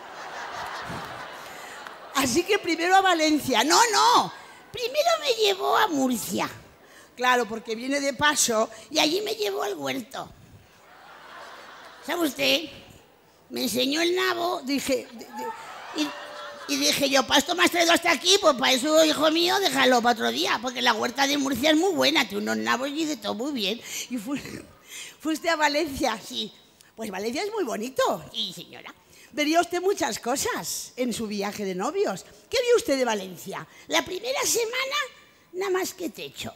Así que primero a Valencia. No. Primero me llevó a Murcia. Claro, porque viene de paso y allí me llevó al huerto. ¿Sabe usted? Me enseñó el nabo, dije... Y dije yo, para esto me has traído hasta aquí, pues para eso, hijo mío, déjalo para otro día, porque la huerta de Murcia es muy buena, tiene unos nabos y de todo muy bien. Y fue usted a Valencia, sí. Pues Valencia es muy bonito. Sí, señora. Vería usted muchas cosas en su viaje de novios. ¿Qué vio usted de Valencia? La primera semana, nada más que techo.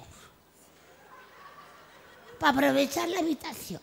Para aprovechar la habitación.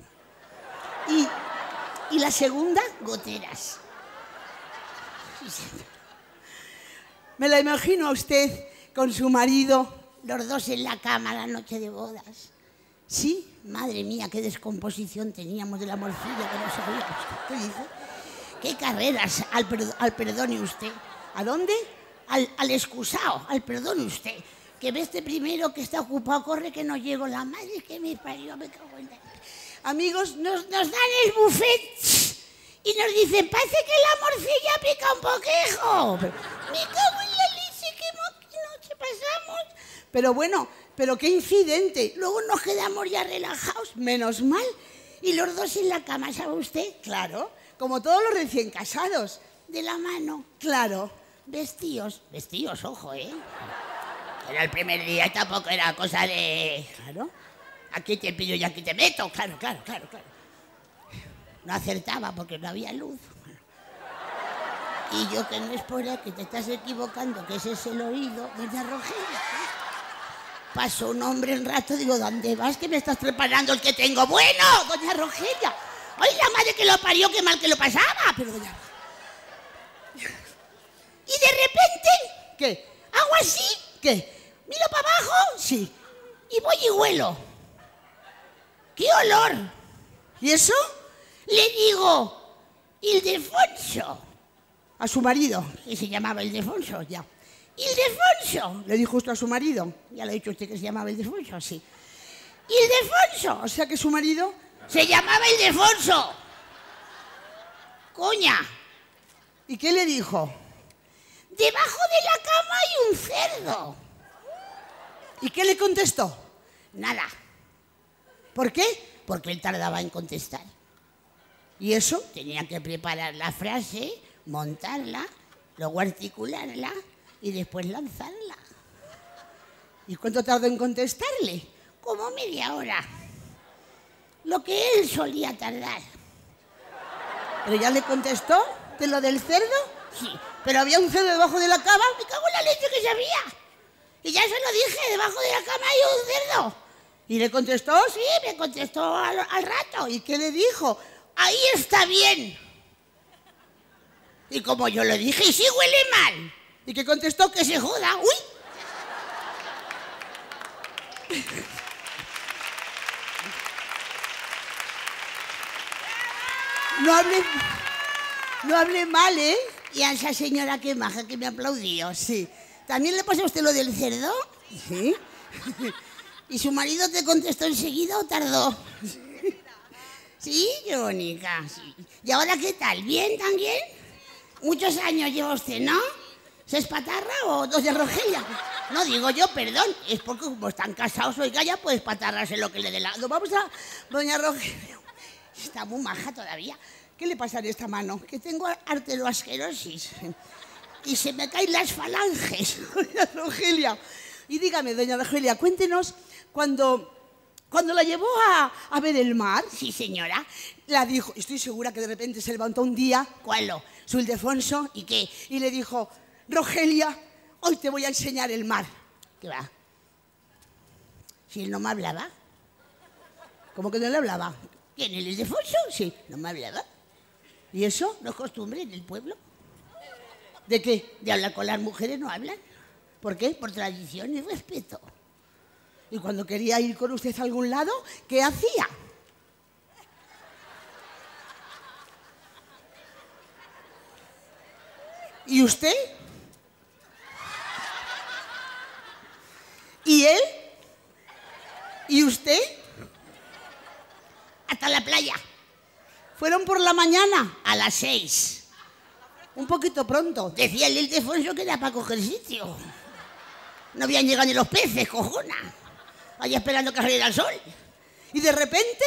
Y la segunda, goteras. Sí, señor. Me la imagino a usted con su marido, los dos en la cama la noche de bodas. Sí, madre mía, qué descomposición teníamos de la morcilla que no sabíamos. ¿Qué dice? ¿Qué carreras al perdone usted? ¿A dónde? Al excusado, al perdone usted. Que ve este primero que está ocupado, corre que no llego. La madre que me parió, me cago en la... amigos, nos dan el buffet y nos dicen, parece que la morcilla pica un poquejo. Me cago en la leche, qué noche pasamos. Pero bueno, pero qué incidente. Luego nos quedamos ya relajados, menos mal. Y los dos en la cama, ¿sabe usted? Claro, como todos los recién casados. De la mano, claro. Vestidos, ojo, ¿eh? Era el primer día y tampoco era cosa de... Claro. Aquí te pillo y aquí te meto. Claro. No acertaba porque no había luz. Y yo que no es por ahí, que te estás equivocando, que ese es el oído, doña Rogelia. Pasó un hombre un rato, digo, ¿dónde vas? Que me estás preparando el que tengo. Bueno, doña Rogelia. ¡Ay, la madre que lo parió, qué mal que lo pasaba! Pero doña... Y de repente, ¿qué? ¿Hago así? ¿Qué? ¿Miro para abajo? Sí. Y voy y huelo. ¡Qué olor! ¿Y eso? Le digo, Ildefonso. A su marido, que se llamaba Ildefonso, ya. Ildefonso, le dijo usted a su marido. Ya le ha dicho usted que se llamaba Ildefonso, sí. Ildefonso, o sea que su marido se llamaba Ildefonso. Coña. ¿Y qué le dijo? Debajo de la cama hay un cerdo. ¿Y qué le contestó? Nada. ¿Por qué? Porque él tardaba en contestar. Y eso, tenía que preparar la frase, montarla, luego articularla y después lanzarla. ¿Y cuánto tardó en contestarle? Como media hora. Lo que él solía tardar. ¿Pero ya le contestó de lo del cerdo? Sí. Pero había un cerdo debajo de la cama. Me cago en la leche que sabía. Y ya se lo dije, debajo de la cama hay un cerdo. ¿Y le contestó? Sí, me contestó al rato. ¿Y qué le dijo? Ahí está bien. Y como yo lo dije, y sí huele mal. ¿Y qué contestó? Que se joda. ¡Uy! No hable mal, ¿eh? Y a esa señora que maja que me aplaudió, sí. ¿También le pasó a usted lo del cerdo? Sí. ¿Y su marido te contestó enseguida o tardó? Sí, qué bonita. Sí. ¿Y ahora qué tal? ¿Bien también? Muchos años lleva usted, ¿no? ¿Se espatarra o doña Rogelia? No digo yo, perdón. Es porque como están casados, oiga, ya puede espatarrarse lo que le dé la... Vamos a... Doña Rogelia. Está muy maja todavía. ¿Qué le pasa en esta mano? Que tengo arteriosclerosis y se me caen las falanges, doña Rogelia. Y dígame, doña Rogelia, cuéntenos, cuando la llevó a ver el mar, sí, señora, la dijo, estoy segura que de repente se levantó un día, ¿cuál? Su Ildefonso, ¿y qué? Y le dijo, Rogelia, hoy te voy a enseñar el mar. ¿Qué va? Si él no me hablaba. ¿Cómo que no le hablaba? ¿Quién, el Ildefonso? Sí, no me hablaba. ¿Y eso no es costumbre en el pueblo? ¿De qué? ¿De hablar con las mujeres no hablan? ¿Por qué? Por tradición y respeto. Y cuando quería ir con usted a algún lado, ¿qué hacía? ¿Y usted? ¿Y él? ¿Y usted? Hasta la playa. ¿Fueron por la mañana? A las 6. Un poquito pronto. Decía el Ildefonso que era para coger sitio. No habían llegado ni los peces, cojona. Allá esperando que saliera el sol. Y de repente...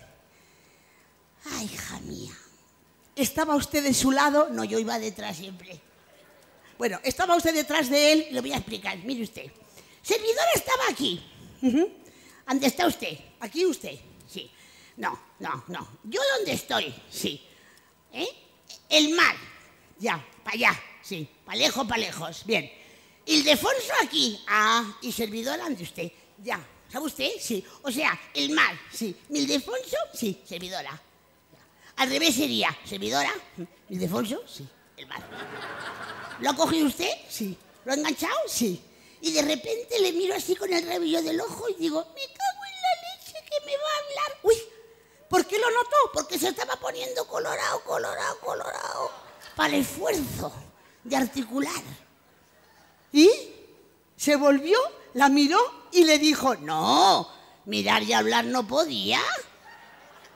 Ay, hija mía. ¿Estaba usted de su lado? No, yo iba detrás siempre. Bueno, estaba usted detrás de él. Le voy a explicar. Mire usted. Servidora estaba aquí. ¿Dónde está usted? ¿Aquí usted? Sí. No. ¿Yo dónde estoy? Sí. ¿Eh? El mar. Ya, para allá. Sí. Pa' lejos. Bien. Ildefonso aquí. Ah, y servidora ante usted. Ya. ¿Sabe usted? Sí. O sea, el mar. Sí. Ildefonso, sí. Servidora. Ya. Al revés sería servidora. Ildefonso, sí. El mar. ¿Lo ha cogido usted? Sí. ¿Lo ha enganchado? Sí. Y de repente le miro así con el rabillo del ojo y digo, me cago en la leche que me va a hablar. Uy, ¿por qué lo notó? Porque se estaba poniendo colorado. Para el esfuerzo de articular. Y se volvió, la miró y le dijo, no, mirar y hablar no podía.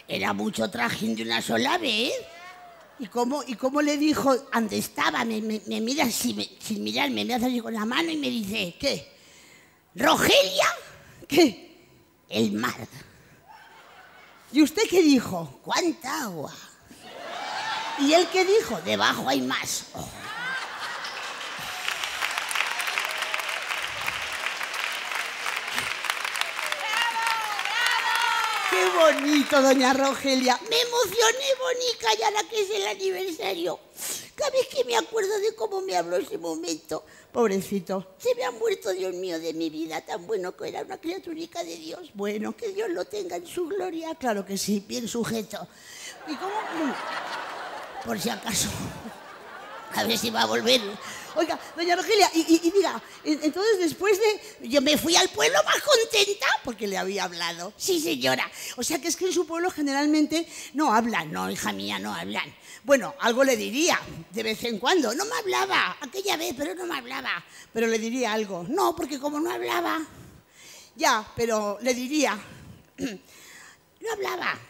Era mucho trajín de una sola vez. ¿Y cómo le dijo? ¿Dónde estaba? Me mira así, sin mirarme, me hace así con la mano y me dice, ¿qué? ¿Rogelia? ¿Qué? El mar. ¿Y usted qué dijo? ¿Cuánta agua? ¿Y él qué dijo? Debajo hay más. Oh. ¡Qué bonito, doña Rogelia! Me emocioné, bonica, ya la que es el aniversario. Cada vez que me acuerdo de cómo me habló ese momento. Pobrecito, se me ha muerto, Dios mío, de mi vida. Tan bueno que era una criaturica de Dios. Bueno, que Dios lo tenga en su gloria. Claro que sí, bien sujeto. ¿Y cómo? Por si acaso. A ver si va a volver. Oiga, doña Rogelia, y diga, entonces después de... Yo me fui al pueblo más contenta porque le había hablado. Sí, señora. O sea que es que en su pueblo generalmente no hablan. No, hija mía, no hablan. Bueno, algo le diría de vez en cuando. No me hablaba aquella vez, pero no me hablaba. Pero le diría algo. No, porque como no hablaba... Ya, pero le diría... No hablaba.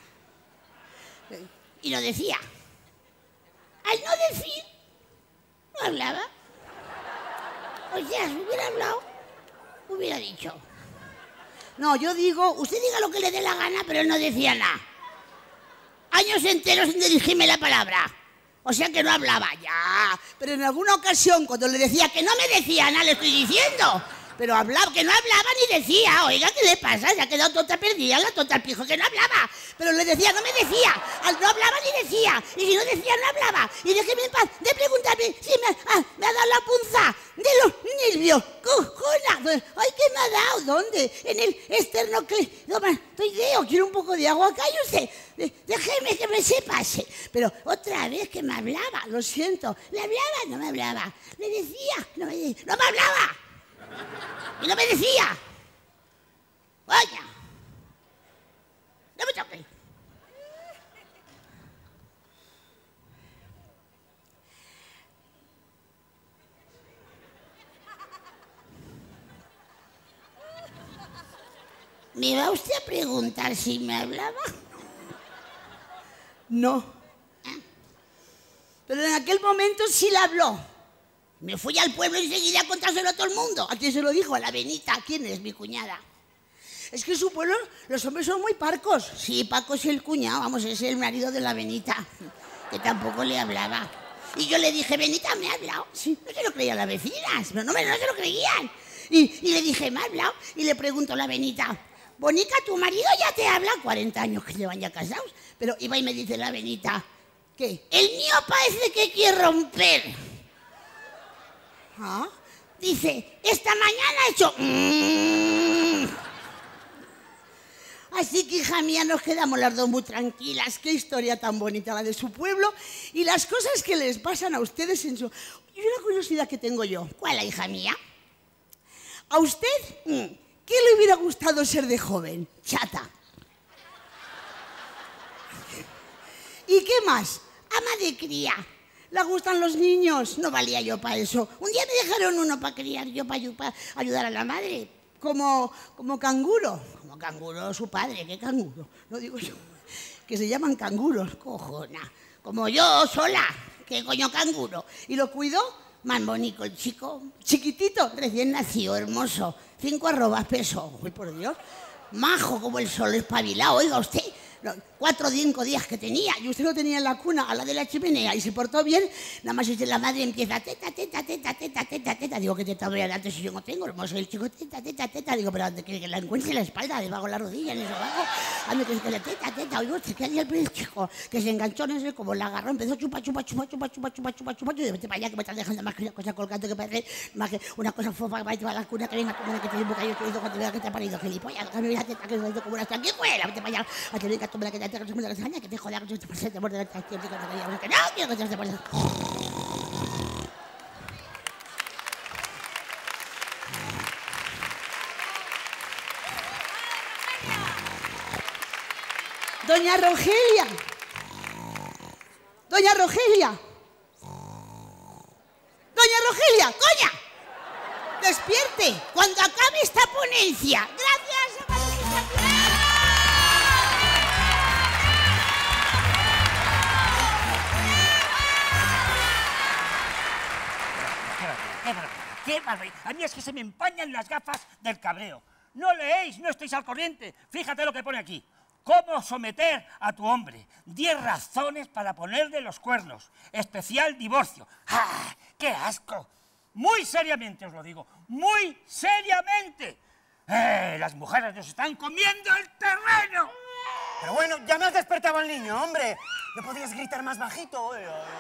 Y lo decía. Al no decir, no hablaba. O sea, si hubiera hablado, hubiera dicho. No, yo digo, usted diga lo que le dé la gana, pero él no decía nada. Años enteros sin dirigirme la palabra. O sea que no hablaba, ya. Pero en alguna ocasión, cuando le decía que no me decía nada, le estoy diciendo. Pero hablaba, que no hablaba ni decía. Oiga, ¿qué le pasa? Se ha quedado tonta perdida, la tonta al pijo, que no hablaba. Pero le decía, no me decía. No hablaba ni decía. Y si no decía, no hablaba. Y déjeme en paz de preguntarme si me ha dado la punza de los nervios. Cojona. Ay, ¿qué me ha dado? ¿Dónde? En el esternocleidomastoideo. Quiero un poco de agua. Cállese. Déjeme que me se pase. Pero otra vez que me hablaba. Lo siento. ¿Le hablaba? No me hablaba. ¿Le decía? No me hablaba. Y no me decía. Vaya. No me toque. ¿Me va usted a preguntar si me hablaba? No. Pero en aquel momento sí le habló. Me fui al pueblo enseguida a contárselo a todo el mundo. ¿A quién se lo dijo? A la Benita. ¿Quién es? Mi cuñada. Es que en su pueblo los hombres son muy parcos. Sí, Paco es el cuñado, vamos, es el marido de la Benita, que tampoco le hablaba. Y yo le dije, Benita, ¿me ha hablado? Sí, no se lo creían las vecinas, pero no se lo creían. Y le dije, ¿me ha hablado? Y le pregunto a la Benita, Bonica, ¿tu marido ya te habla? 40 años que llevan ya casados. Pero iba y me dice la Benita, ¿qué? El mío parece que quiere romper. ¿Ah? Dice, esta mañana ha hecho... Así que, hija mía, nos quedamos las dos muy tranquilas. Qué historia tan bonita la de su pueblo y las cosas que les pasan a ustedes en su... Y una curiosidad que tengo yo. ¿Cuál, hija mía? ¿A usted qué le hubiera gustado ser de joven? Chata. ¿Y qué más? Ama de cría. ¿Le gustan los niños? No valía yo para eso. Un día me dejaron uno para criar, yo para ayudar a la madre. Como canguro. Como canguro su padre, ¿qué canguro? No digo yo. Que se llaman canguros, cojona. Como yo sola, ¿qué coño canguro? Y lo cuidó, más bonito el chico. Chiquitito, recién nacido, hermoso. 5 arrobas peso. Uy, por Dios. Majo como el sol espabilado, oiga usted. 4 o 5 días que tenía y usted lo tenía en la cuna, a la de la chimenea, y se portó bien. Nada más es de la madre empieza teta, teta, teta, teta, teta, teta. Digo, ¿qué teta voy a darte si yo no tengo? Hermoso el chico, teta, teta, teta. Digo, pero ¿dónde quiere que la encuentre? En la espalda, debajo de la rodilla, en el sobaco. ¿Dónde quiere que la teta, teta? Oigo, usted que hacía el chico que se enganchó en ese, como la agarró, empezó chupa, chupa, chupa, chupa, chupa, chupa, chupa, chupa. Y vete para allá que me estás dejando más que una cosa colgando que parece más que una cosa fofa que va a llevar a la cuna, que venga como una que te dice que yo te cuando vea que te ha parido gilipollas. Déjame ver la teta que me ha ido como una tranquiluela. Vete para allá, a que venga tú me la que te que te jodas, que te muerde la atracción, que no quiero que te muerda. Doña Rogelia. Doña Rogelia. Doña Rogelia, coña. Despierte cuando acabe esta ponencia. Gracias, padre. A mí es que se me empañan las gafas del cabreo. No leéis, no estáis al corriente. Fíjate lo que pone aquí. ¿Cómo someter a tu hombre? 10 razones para ponerle los cuernos. Especial divorcio. ¡Ah! ¡Qué asco! Muy seriamente os lo digo. ¡Muy seriamente! Las mujeres nos están comiendo el terreno. Pero bueno, ya me has despertado al niño, hombre. ¿No podías gritar más bajito?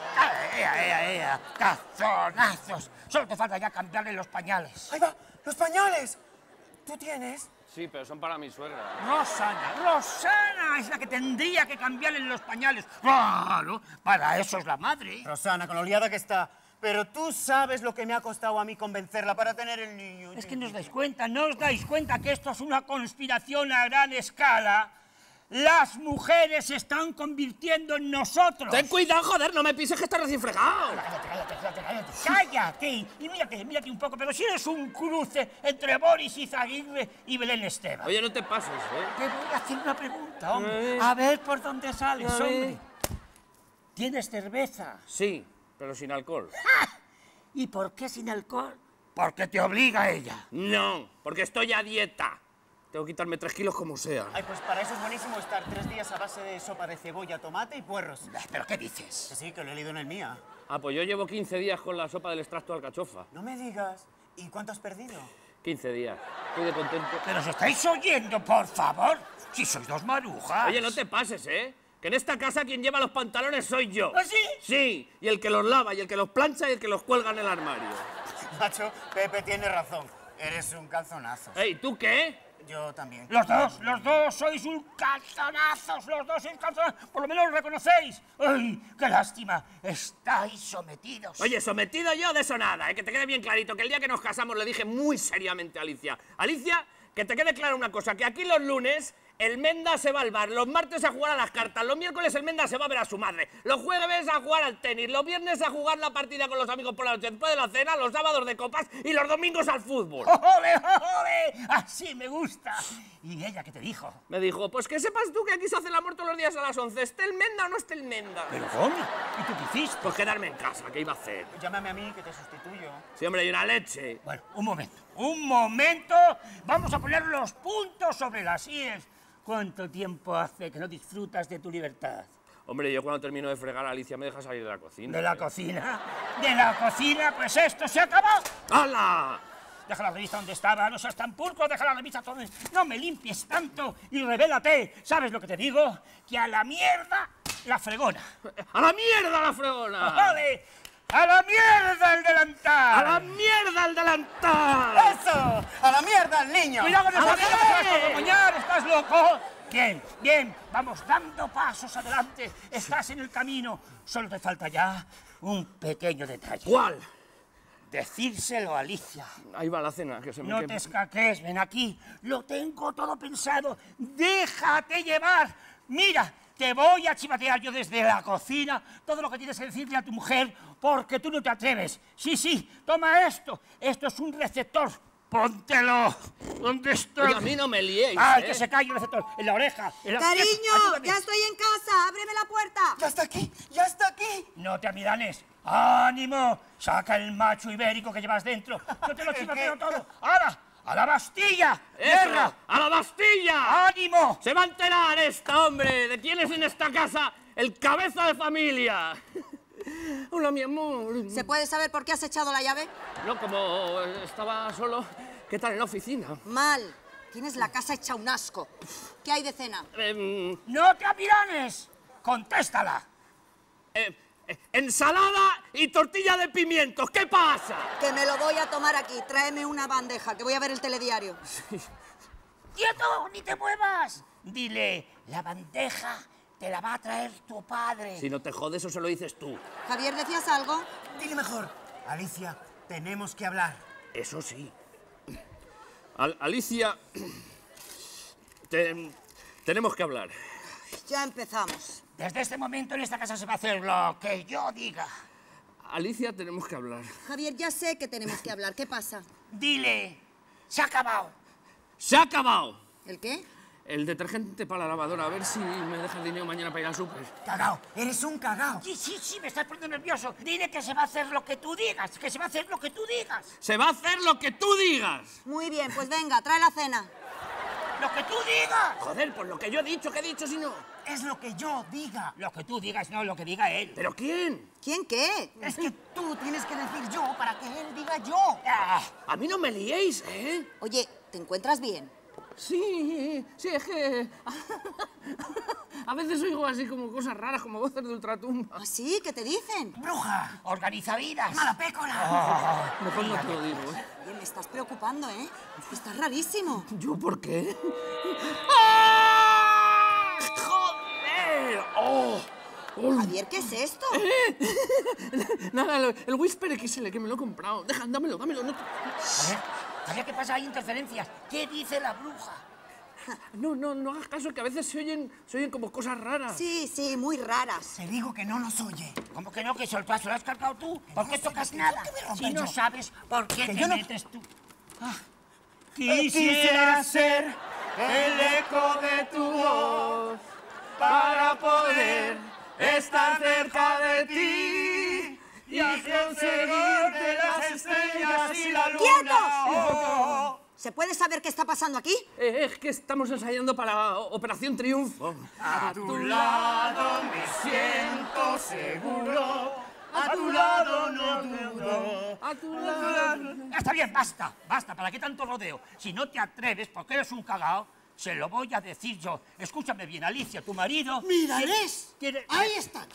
¡Cazonazos! Solo te falta ya cambiarle los pañales. ¡Ahí va! ¡Los pañales! ¿Tú tienes? Sí, pero son para mi suegra. Rosana es la que tendría que cambiarle los pañales. Claro, para eso es la madre. Rosana, con lo liada que está. Pero tú sabes lo que me ha costado a mí convencerla para tener el niño. Es que no os dais cuenta que esto es una conspiración a gran escala. Las mujeres se están convirtiendo en nosotros. Ten cuidado, joder, no me pises que estás recién fregado. Cállate. Y mírate un poco, pero si eres un cruce entre Boris Izaguirre y Belén Esteban. Oye, no te pases, ¿eh? Te voy a hacer una pregunta, hombre. A ver por dónde sales, hombre. ¿Tienes cerveza? Sí, pero sin alcohol. ¿Y por qué sin alcohol? Porque te obliga ella. No, porque estoy a dieta. Tengo que quitarme 3 kilos como sea. Ay, pues para eso es buenísimo estar 3 días a base de sopa de cebolla, tomate y puerros. ¿Pero qué dices? Que sí, que lo he leído en el Mía. Ah, pues yo llevo 15 días con la sopa del extracto de alcachofa. No me digas. ¿Y cuánto has perdido? 15 días. Estoy de contento. ¿Pero os estáis oyendo, por favor? Si sois dos marujas. Oye, no te pases, ¿eh? Que en esta casa quien lleva los pantalones soy yo. ¿Ah, sí? Sí, y el que los lava, y el que los plancha, y el que los cuelga en el armario. Macho, Pepe tiene razón. Eres un calzonazo. Ey, ¿tú qué? Yo también. Los dos sois un calzonazos, los dos sois calzonazos. Por lo menos lo reconocéis. ¡Ay, qué lástima! Estáis sometidos. Oye, sometido yo de eso nada, que te quede bien clarito, que el día que nos casamos le dije muy seriamente a Alicia. Alicia, que te quede clara una cosa, que aquí los lunes el Menda se va al bar, los martes a jugar a las cartas, los miércoles el Menda se va a ver a su madre, los jueves a jugar al tenis, los viernes a jugar la partida con los amigos por la noche después de la cena, los sábados de copas y los domingos al fútbol. ¡Ole, ole! Así me gusta. ¿Y ella qué te dijo? Me dijo, pues que sepas tú que aquí se hace el amor todos los días a las 11, ¿esté el Menda o no esté el Menda? ¿Pero cómo? ¿Y tú qué hiciste? Pues quedarme en casa, ¿qué iba a hacer? Llámame a mí, que te sustituyo. Sí, hombre, y una leche. Bueno, un momento. Vamos a poner los puntos sobre las íes. ¿Cuánto tiempo hace que no disfrutas de tu libertad? Hombre, yo cuando termino de fregar a Alicia me deja salir de la cocina. ¿De la cocina? ¿De la cocina? Pues esto se acabó. ¡Hala! Deja la revista donde estaba, no seas tan pulcro, deja la revista donde... No me limpies tanto y revélate. ¿Sabes lo que te digo? Que a la mierda la fregona. ¡A la mierda la fregona! ¡Vale! ¡A la mierda el delantal! ¡A la mierda el delantal! ¡Eso! ¡A la mierda el niño! ¡Cuidado con esa mierda, que te vas a coñar! ¿Estás loco? Bien, vamos dando pasos adelante. Estás en el camino. Solo te falta ya un pequeño detalle. ¿Cuál? Decírselo a Alicia. Ahí va la cena, que se me No te escaques, ven aquí. Lo tengo todo pensado. Déjate llevar. Mira, te voy a chivatear yo desde la cocina todo lo que tienes que decirle a tu mujer porque tú no te atreves. Sí, toma esto. Esto es un receptor. Póntelo. ¿Dónde está? Oye, a mí no me liéis, ¡Ay, que se cae el receptor! En la oreja. Cariño, ya estoy en casa. Ábreme la puerta. ¡Ya está aquí! No te amidanes. ¡Ánimo! Saca el macho ibérico que llevas dentro. Yo te lo chivateo todo. ¡Ahora! ¡A la Bastilla! ¡Guerra! ¡A la Bastilla! ¡Ánimo! Se va a enterar esta, hombre, de quién es en esta casa el cabeza de familia. Hola, mi amor. ¿Se puede saber por qué has echado la llave? No, como estaba solo, ¿qué tal en la oficina? Mal. Tienes la casa hecha un asco. ¿Qué hay de cena? ¡No te amidanes! ¡Contéstala! Ensalada y tortilla de pimientos. ¿Qué pasa? Que me lo voy a tomar aquí. Tráeme una bandeja, que voy a ver el telediario. ¡Quieto! ¡Ni te muevas! Dile, la bandeja te la va a traer tu padre. Si no te jodes, eso se lo dices tú. Javier, ¿decías algo? Dile mejor. Alicia, tenemos que hablar. Eso sí. Alicia, tenemos que hablar. Ya empezamos. Desde este momento en esta casa se va a hacer lo que yo diga. Alicia, tenemos que hablar. Javier, ya sé que tenemos que hablar. ¿Qué pasa? Dile, se ha acabado. ¡Se ha acabado! ¿El qué? el detergente para la lavadora, a ver si me deja el dinero mañana para ir al súper. Cagao, eres un cagao. Sí, me estás poniendo nervioso. Dile que se va a hacer lo que tú digas, que se va a hacer lo que tú digas. ¡Se va a hacer lo que tú digas! Muy bien, pues venga, trae la cena. ¡Lo que tú digas! Joder, pues lo que yo he dicho, ¿qué he dicho si no? Es lo que yo diga. Lo que tú digas, no lo que diga él. ¿Pero quién? ¿Quién qué? Es que tú tienes que decir yo para que él diga yo. Ah, a mí no me liéis, ¿eh? Oye, ¿te encuentras bien? Sí, es que... a veces oigo así como cosas raras, como voces de ultratumba. ¿Ah, sí? ¿Qué te dicen? ¡Bruja! ¡Organizavidas! ¡Mala pécola! Mejor no te lo digo, ¿eh? Oye, me estás preocupando, ¿eh? Estás rarísimo. ¿Yo por qué? ¡Ah! ¡Joder! ¡Oh! Javier, ¿qué es esto? Nada, el Whisper XL, que me lo he comprado. Dámelo. No. A ver, ¿qué pasa? Hay interferencias. ¿Qué dice la bruja? No hagas caso, que a veces se oyen como cosas raras. Sí, muy raras. Te digo que no nos oye. ¿Cómo que no? ¿Que se lo has cargado tú? ¿Por qué tocas nada? Si no sabes por qué te metes tú. Quisiera ser el eco de tu voz para poder estar cerca de ti y conseguirte las estrellas y la luna. ¡Quietos! ¿Se puede saber qué está pasando aquí? Es que estamos ensayando para Operación Triunfo. A tu lado me siento seguro, a tu lado no dudo. A tu lado. Está bien, basta. ¿Para qué tanto rodeo? Si no te atreves, porque eres un cagao, se lo voy a decir yo. Escúchame bien, Alicia, tu marido... ¡Mírales! ¡Ahí están!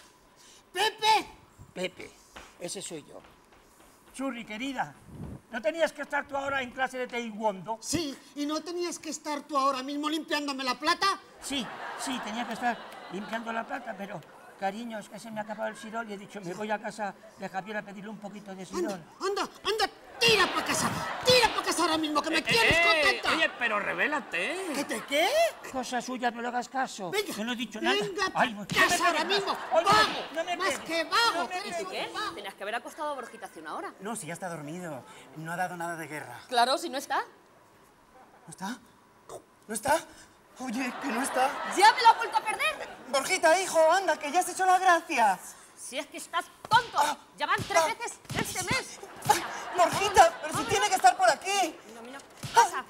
Pepe, ese soy yo. Churri, querida, ¿no tenías que estar tú ahora en clase de taekwondo? Sí, ¿y no tenías que estar tú ahora mismo limpiándome la plata? Sí, tenía que estar limpiando la plata, pero, cariño, es que se me ha acabado el sirol y he dicho, me voy a casa de Javier a pedirle un poquito de sirol. Anda, tira para casa ahora mismo, que me tienes contenta. Oye, pero revélate. ¿Qué? Cosa suya, no le hagas caso. Venga, yo no he dicho nada. Venga, Ay, casa ahora mismo. Oye, Vago, más que vago. ¿Y tú qué? Tenías que haber acostado a Borjita hace una hora. No, si ya está dormido. No ha dado nada de guerra. Claro, si no está. ¿No está? ¿No está? Oye, que no está. ¡Ya me lo ha vuelto a perder! Borjita, hijo, anda, que ya has hecho la gracia. Si es que estás tonto. Ya van 3 veces este mes. Borjita, pero si tiene que estar por aquí. Mira, pasa.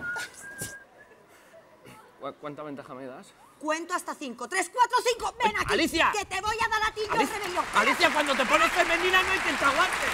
¿Cuánta ventaja me das? Cuento hasta 5. 3, 4, 5. Ven aquí. Alicia. Que te voy a dar a ti. Yo te vengo. Alicia, cuando te pones femenina no hay quien te aguante.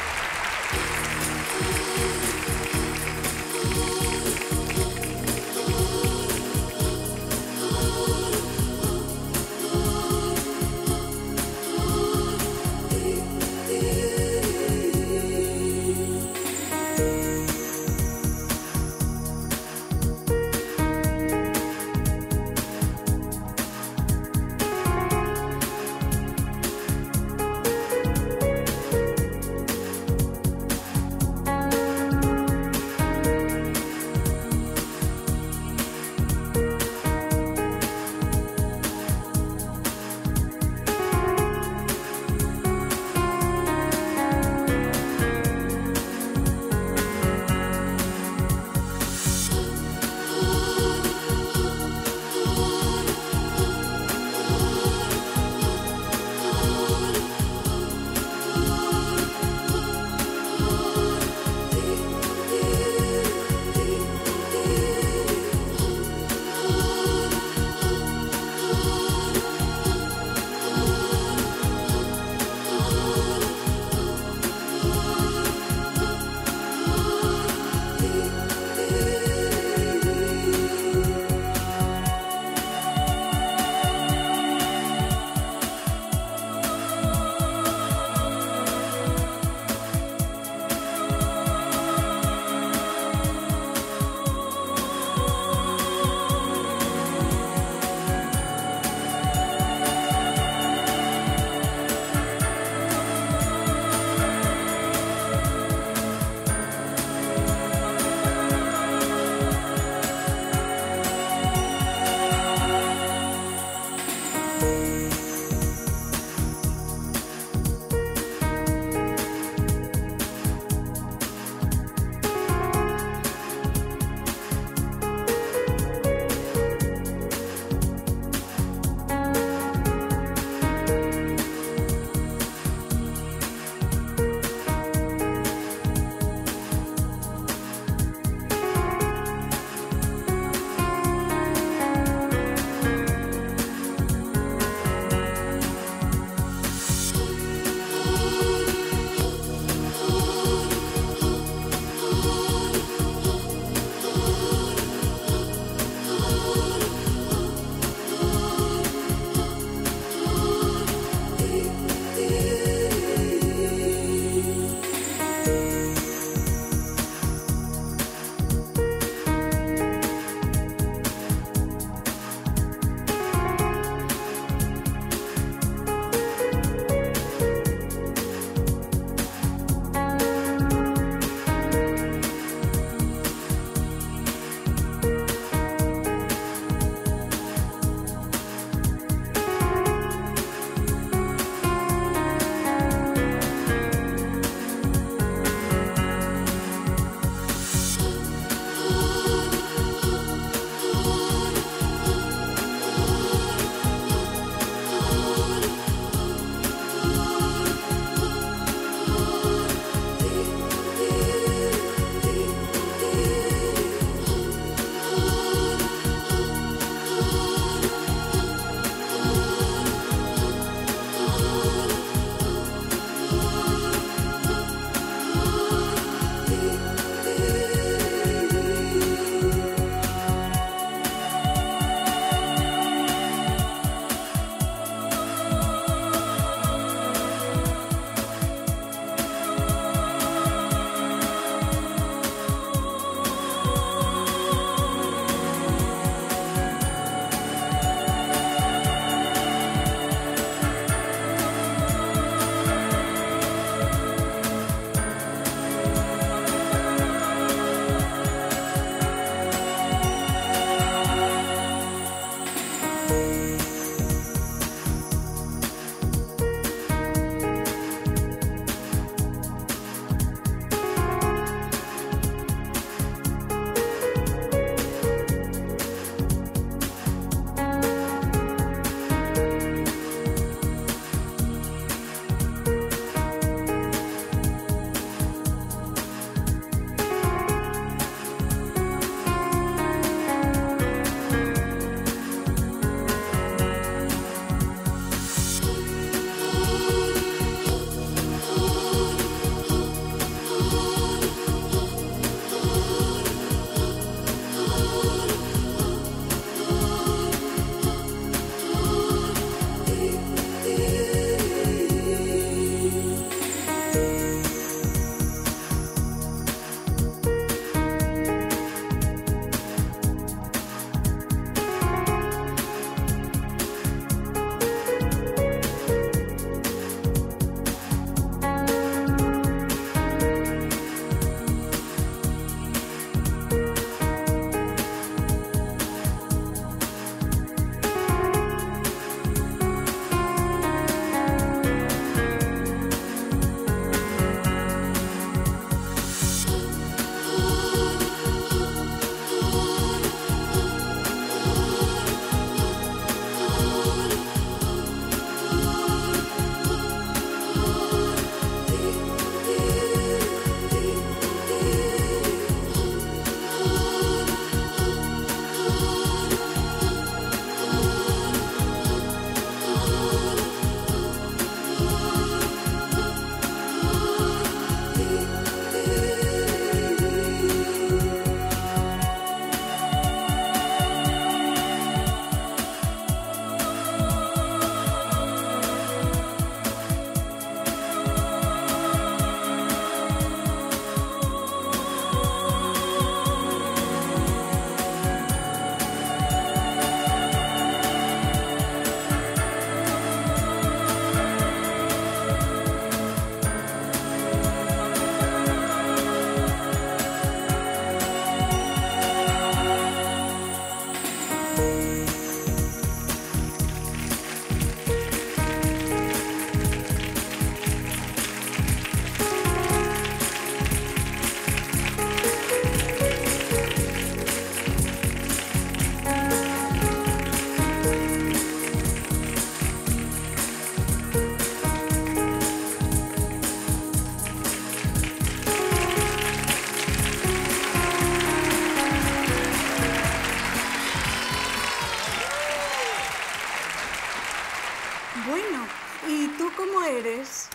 Bueno, ¿y tú cómo eres?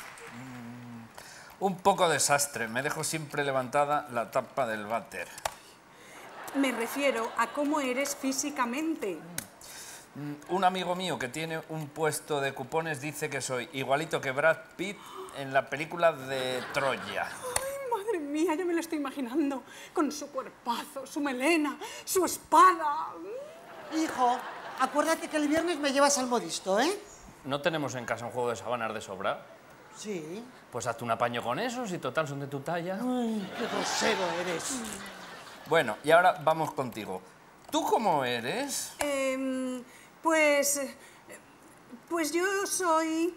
Un poco desastre. Me dejo siempre levantada la tapa del váter. Me refiero a cómo eres físicamente. Un amigo mío que tiene un puesto de cupones dice que soy igualito que Brad Pitt en la película de Troya. Ay, madre mía, ya me lo estoy imaginando. Con su cuerpazo, su melena, su espada. Hijo, acuérdate que el viernes me llevas al modisto, ¿eh? ¿No tenemos en casa un juego de sábanas de sobra? Sí. Pues hazte un apaño con esos y total son de tu talla. Ay, qué grosero eres. Bueno, y ahora vamos contigo. ¿Tú cómo eres? Pues yo soy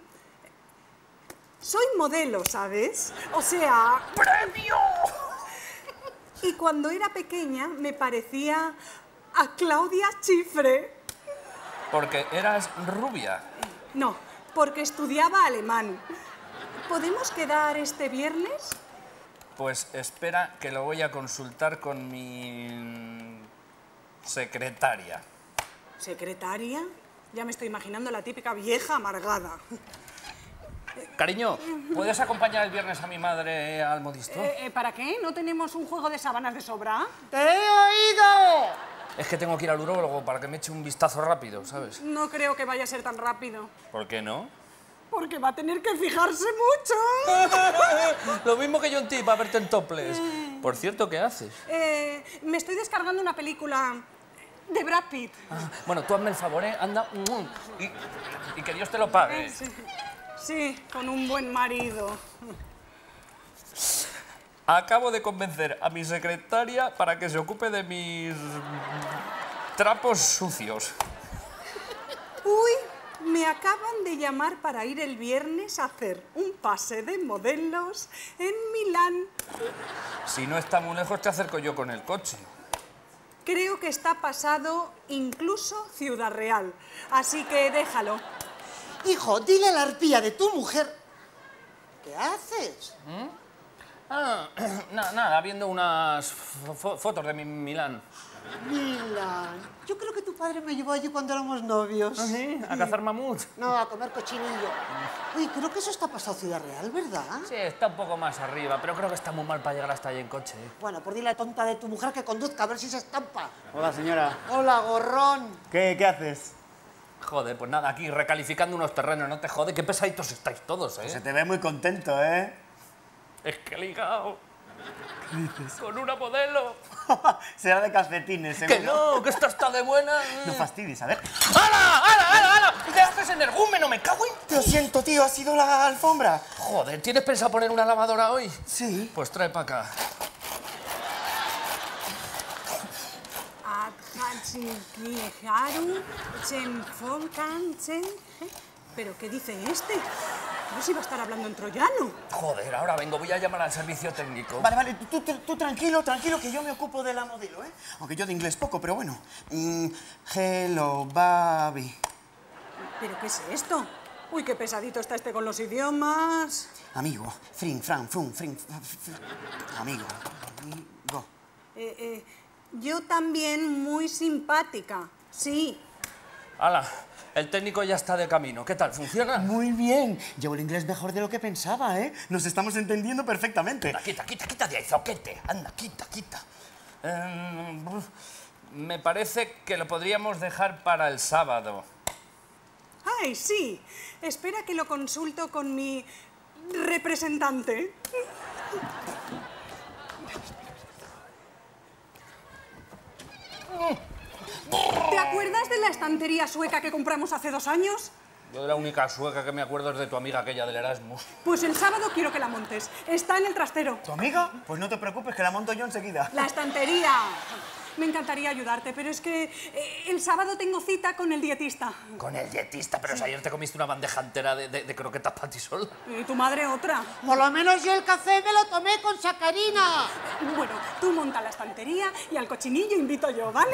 modelo, ¿sabes? O sea... ¡Premio! Y cuando era pequeña me parecía a Claudia Schiffer. Porque eras rubia. No, porque estudiaba alemán. ¿Podemos quedar este viernes? Pues espera que lo voy a consultar con mi secretaria. ¿Secretaria? Ya me estoy imaginando la típica vieja amargada. Cariño, ¿puedes acompañar el viernes a mi madre al modisto? ¿Para qué? ¿No tenemos un juego de sábanas de sobra? ¡Te he oído! Es que tengo que ir al urólogo para que me eche un vistazo rápido, ¿sabes? No creo que vaya a ser tan rápido. ¿Por qué no? Porque va a tener que fijarse mucho. Lo mismo que yo en ti, para verte en topless. Por cierto, ¿qué haces? Me estoy descargando una película de Brad Pitt. Bueno, tú hazme el favor, ¿eh? Anda. Y que Dios te lo pague. Sí, con un buen marido. Acabo de convencer a mi secretaria para que se ocupe de mis trapos sucios. acaban de llamar para ir el viernes a hacer un pase de modelos en Milán. Si no está muy lejos, te acerco yo con el coche. Creo que está pasado incluso Ciudad Real, así que déjalo. Hijo, dile a la arpía de tu mujer... ¿Qué haces? Nada, viendo unas fotos de mi Milán. Milán. Yo creo que tu padre me llevó allí cuando éramos novios. ¿Ah, sí? ¿A cazar mamut? No, a comer cochinillo. Uy, creo que eso está pasado Ciudad Real, ¿verdad? Sí, está un poco más arriba, pero creo que está muy mal para llegar hasta allí en coche. Bueno, pues dile a la tonta de tu mujer que conduzca, a ver si se estampa. Hola, señora. Hola, gorrón. ¿Qué haces? Joder, pues nada, aquí recalificando unos terrenos, no te jode, qué pesaditos estáis todos, ¿eh? Pues se te ve muy contento, ¿eh? Es que he ligado. ¿Qué dices? Con una modelo. Será de calcetines, seguro. Que no, que esta está de buena. No fastidies, a ver. ¡Hala! ¿Qué haces, energúmeno? Me cago en... Lo siento, tío, ha sido la alfombra. Joder, ¿tienes pensado poner una lavadora hoy? Sí. Pues trae para acá. ¿Pero qué dice este? A ver si va a estar hablando en troyano. Joder, ahora vengo, voy a llamar al servicio técnico. Vale, tú tranquilo, que yo me ocupo de la modelo, ¿eh? Aunque yo de inglés poco, pero bueno. Hello, baby. ¿Pero qué es esto? Uy, qué pesadito está este con los idiomas. Amigo, fring. Amigo. Yo también muy simpática, sí. Hala, el técnico ya está de camino. ¿Qué tal? ¿Funciona? Muy bien. Llevo el inglés mejor de lo que pensaba, ¿eh? Nos estamos entendiendo perfectamente. Quita de ahí, zoquete. Anda, quita. Me parece que lo podríamos dejar para el sábado. Ay, sí. Espera que lo consulto con mi representante. ¿Te acuerdas de la estantería sueca que compramos hace 2 años? Yo de la única sueca que me acuerdo es de tu amiga aquella del Erasmus. Pues el sábado quiero que la montes. Está en el trastero. ¿Tu amiga? Pues no te preocupes, que la monto yo enseguida. La estantería. Me encantaría ayudarte, pero es que el sábado tengo cita con el dietista. ¿Con el dietista? Pero si ayer te comiste una bandeja entera de croquetas patisol. Y tu madre otra. Por lo menos yo el café me lo tomé con sacarina. Bueno, tú monta la estantería y al cochinillo invito yo, ¿vale?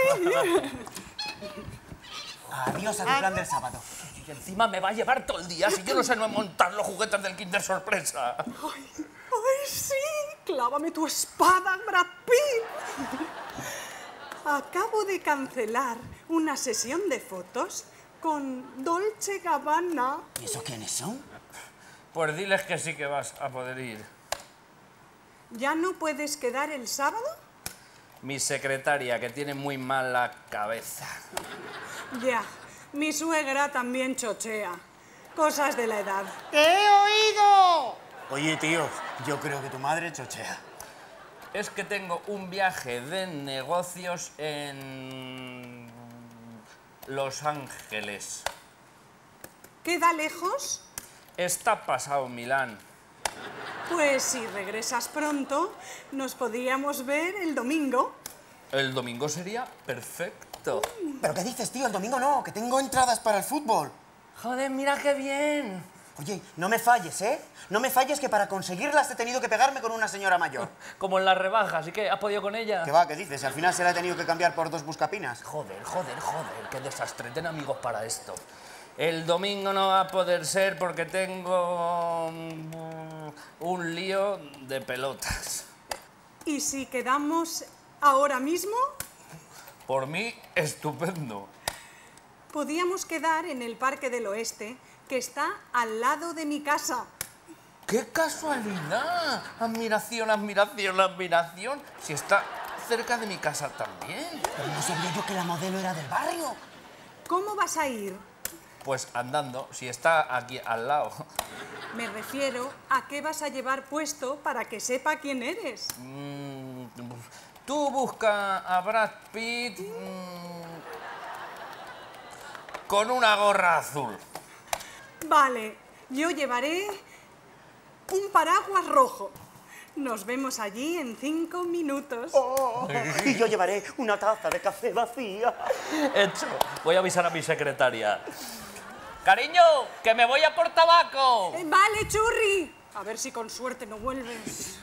Adiós a tu plan del sábado. Y encima me va a llevar todo el día si yo no sé montar los juguetes del Kinder Sorpresa. ¡Ay, sí! ¡Clávame tu espada, Brad Pitt! Acabo de cancelar una sesión de fotos con Dolce Gabbana. ¿Y eso quiénes son? Pues diles que sí que vas a poder ir. ¿Ya no puedes quedar el sábado? Mi secretaria, que tiene muy mala cabeza. Ya, mi suegra también chochea. Cosas de la edad. ¡Te he oído! Oye, tío, yo creo que tu madre chochea. Es que tengo un viaje de negocios en Los Ángeles. ¿Queda lejos? Está pasado Milán. Pues si regresas pronto, nos podríamos ver el domingo. El domingo sería perfecto. ¿Pero qué dices, tío? El domingo no, que tengo entradas para el fútbol. Joder, mira qué bien. Oye, no me falles, ¿eh? No me falles, que para conseguirlas he tenido que pegarme con una señora mayor. Como en las rebajas, ¿y qué? ¿Has podido con ella? ¿Qué va? ¿Qué dices? Al final se la he tenido que cambiar por 2 buscapinas. Joder, qué desastre. Ten amigos para esto. El domingo no va a poder ser porque tengo un lío de pelotas. ¿Y si quedamos ahora mismo? Por mí, estupendo. Podíamos quedar en el Parque del Oeste, que está al lado de mi casa. ¡Qué casualidad! Admiración. Si está cerca de mi casa también. Pero no sabía yo que la modelo era del barrio. ¿Cómo vas a ir? Pues andando, si está aquí al lado. Me refiero a qué vas a llevar puesto para que sepa quién eres. Tú busca a Brad Pitt con una gorra azul. Vale, yo llevaré un paraguas rojo. Nos vemos allí en 5 minutos. Oh, y yo llevaré una taza de café vacía. Hecho. Voy a avisar a mi secretaria. Cariño, que me voy a por tabaco. Vale, churri. A ver si con suerte no vuelves.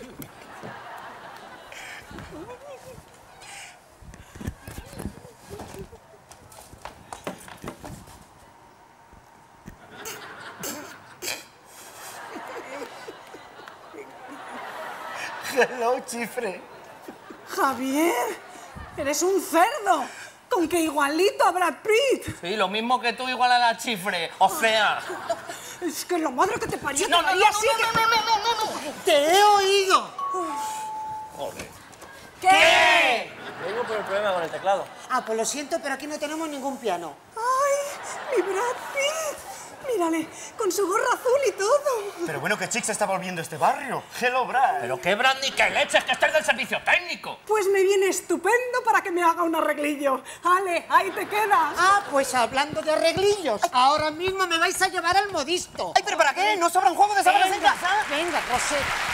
Hello, chifre. Javier, eres un cerdo. Con que igualito a Brad Pitt. Sí, lo mismo que tú igual a la chifre. O sea... Es que la madre que te parió. No. ¡Te he oído! Joder. ¿Qué? Vengo por el problema con el teclado. Ah, pues lo siento, pero aquí no tenemos ningún piano. ¡Ay, mi Brad Pitt! Mírale, con su gorra azul y todo. Pero bueno, que chic se está volviendo este barrio. Hello, Brad. Pero qué Brad ni qué leches, que este es del servicio técnico. Pues me viene estupendo para que me haga un arreglillo. Ale, ahí te quedas. Ah, pues hablando de arreglillos, ahora mismo me vais a llevar al modisto. Ay, ¿pero para qué? ¿No sobra un juego de sabores en casa? Venga, Rosetta.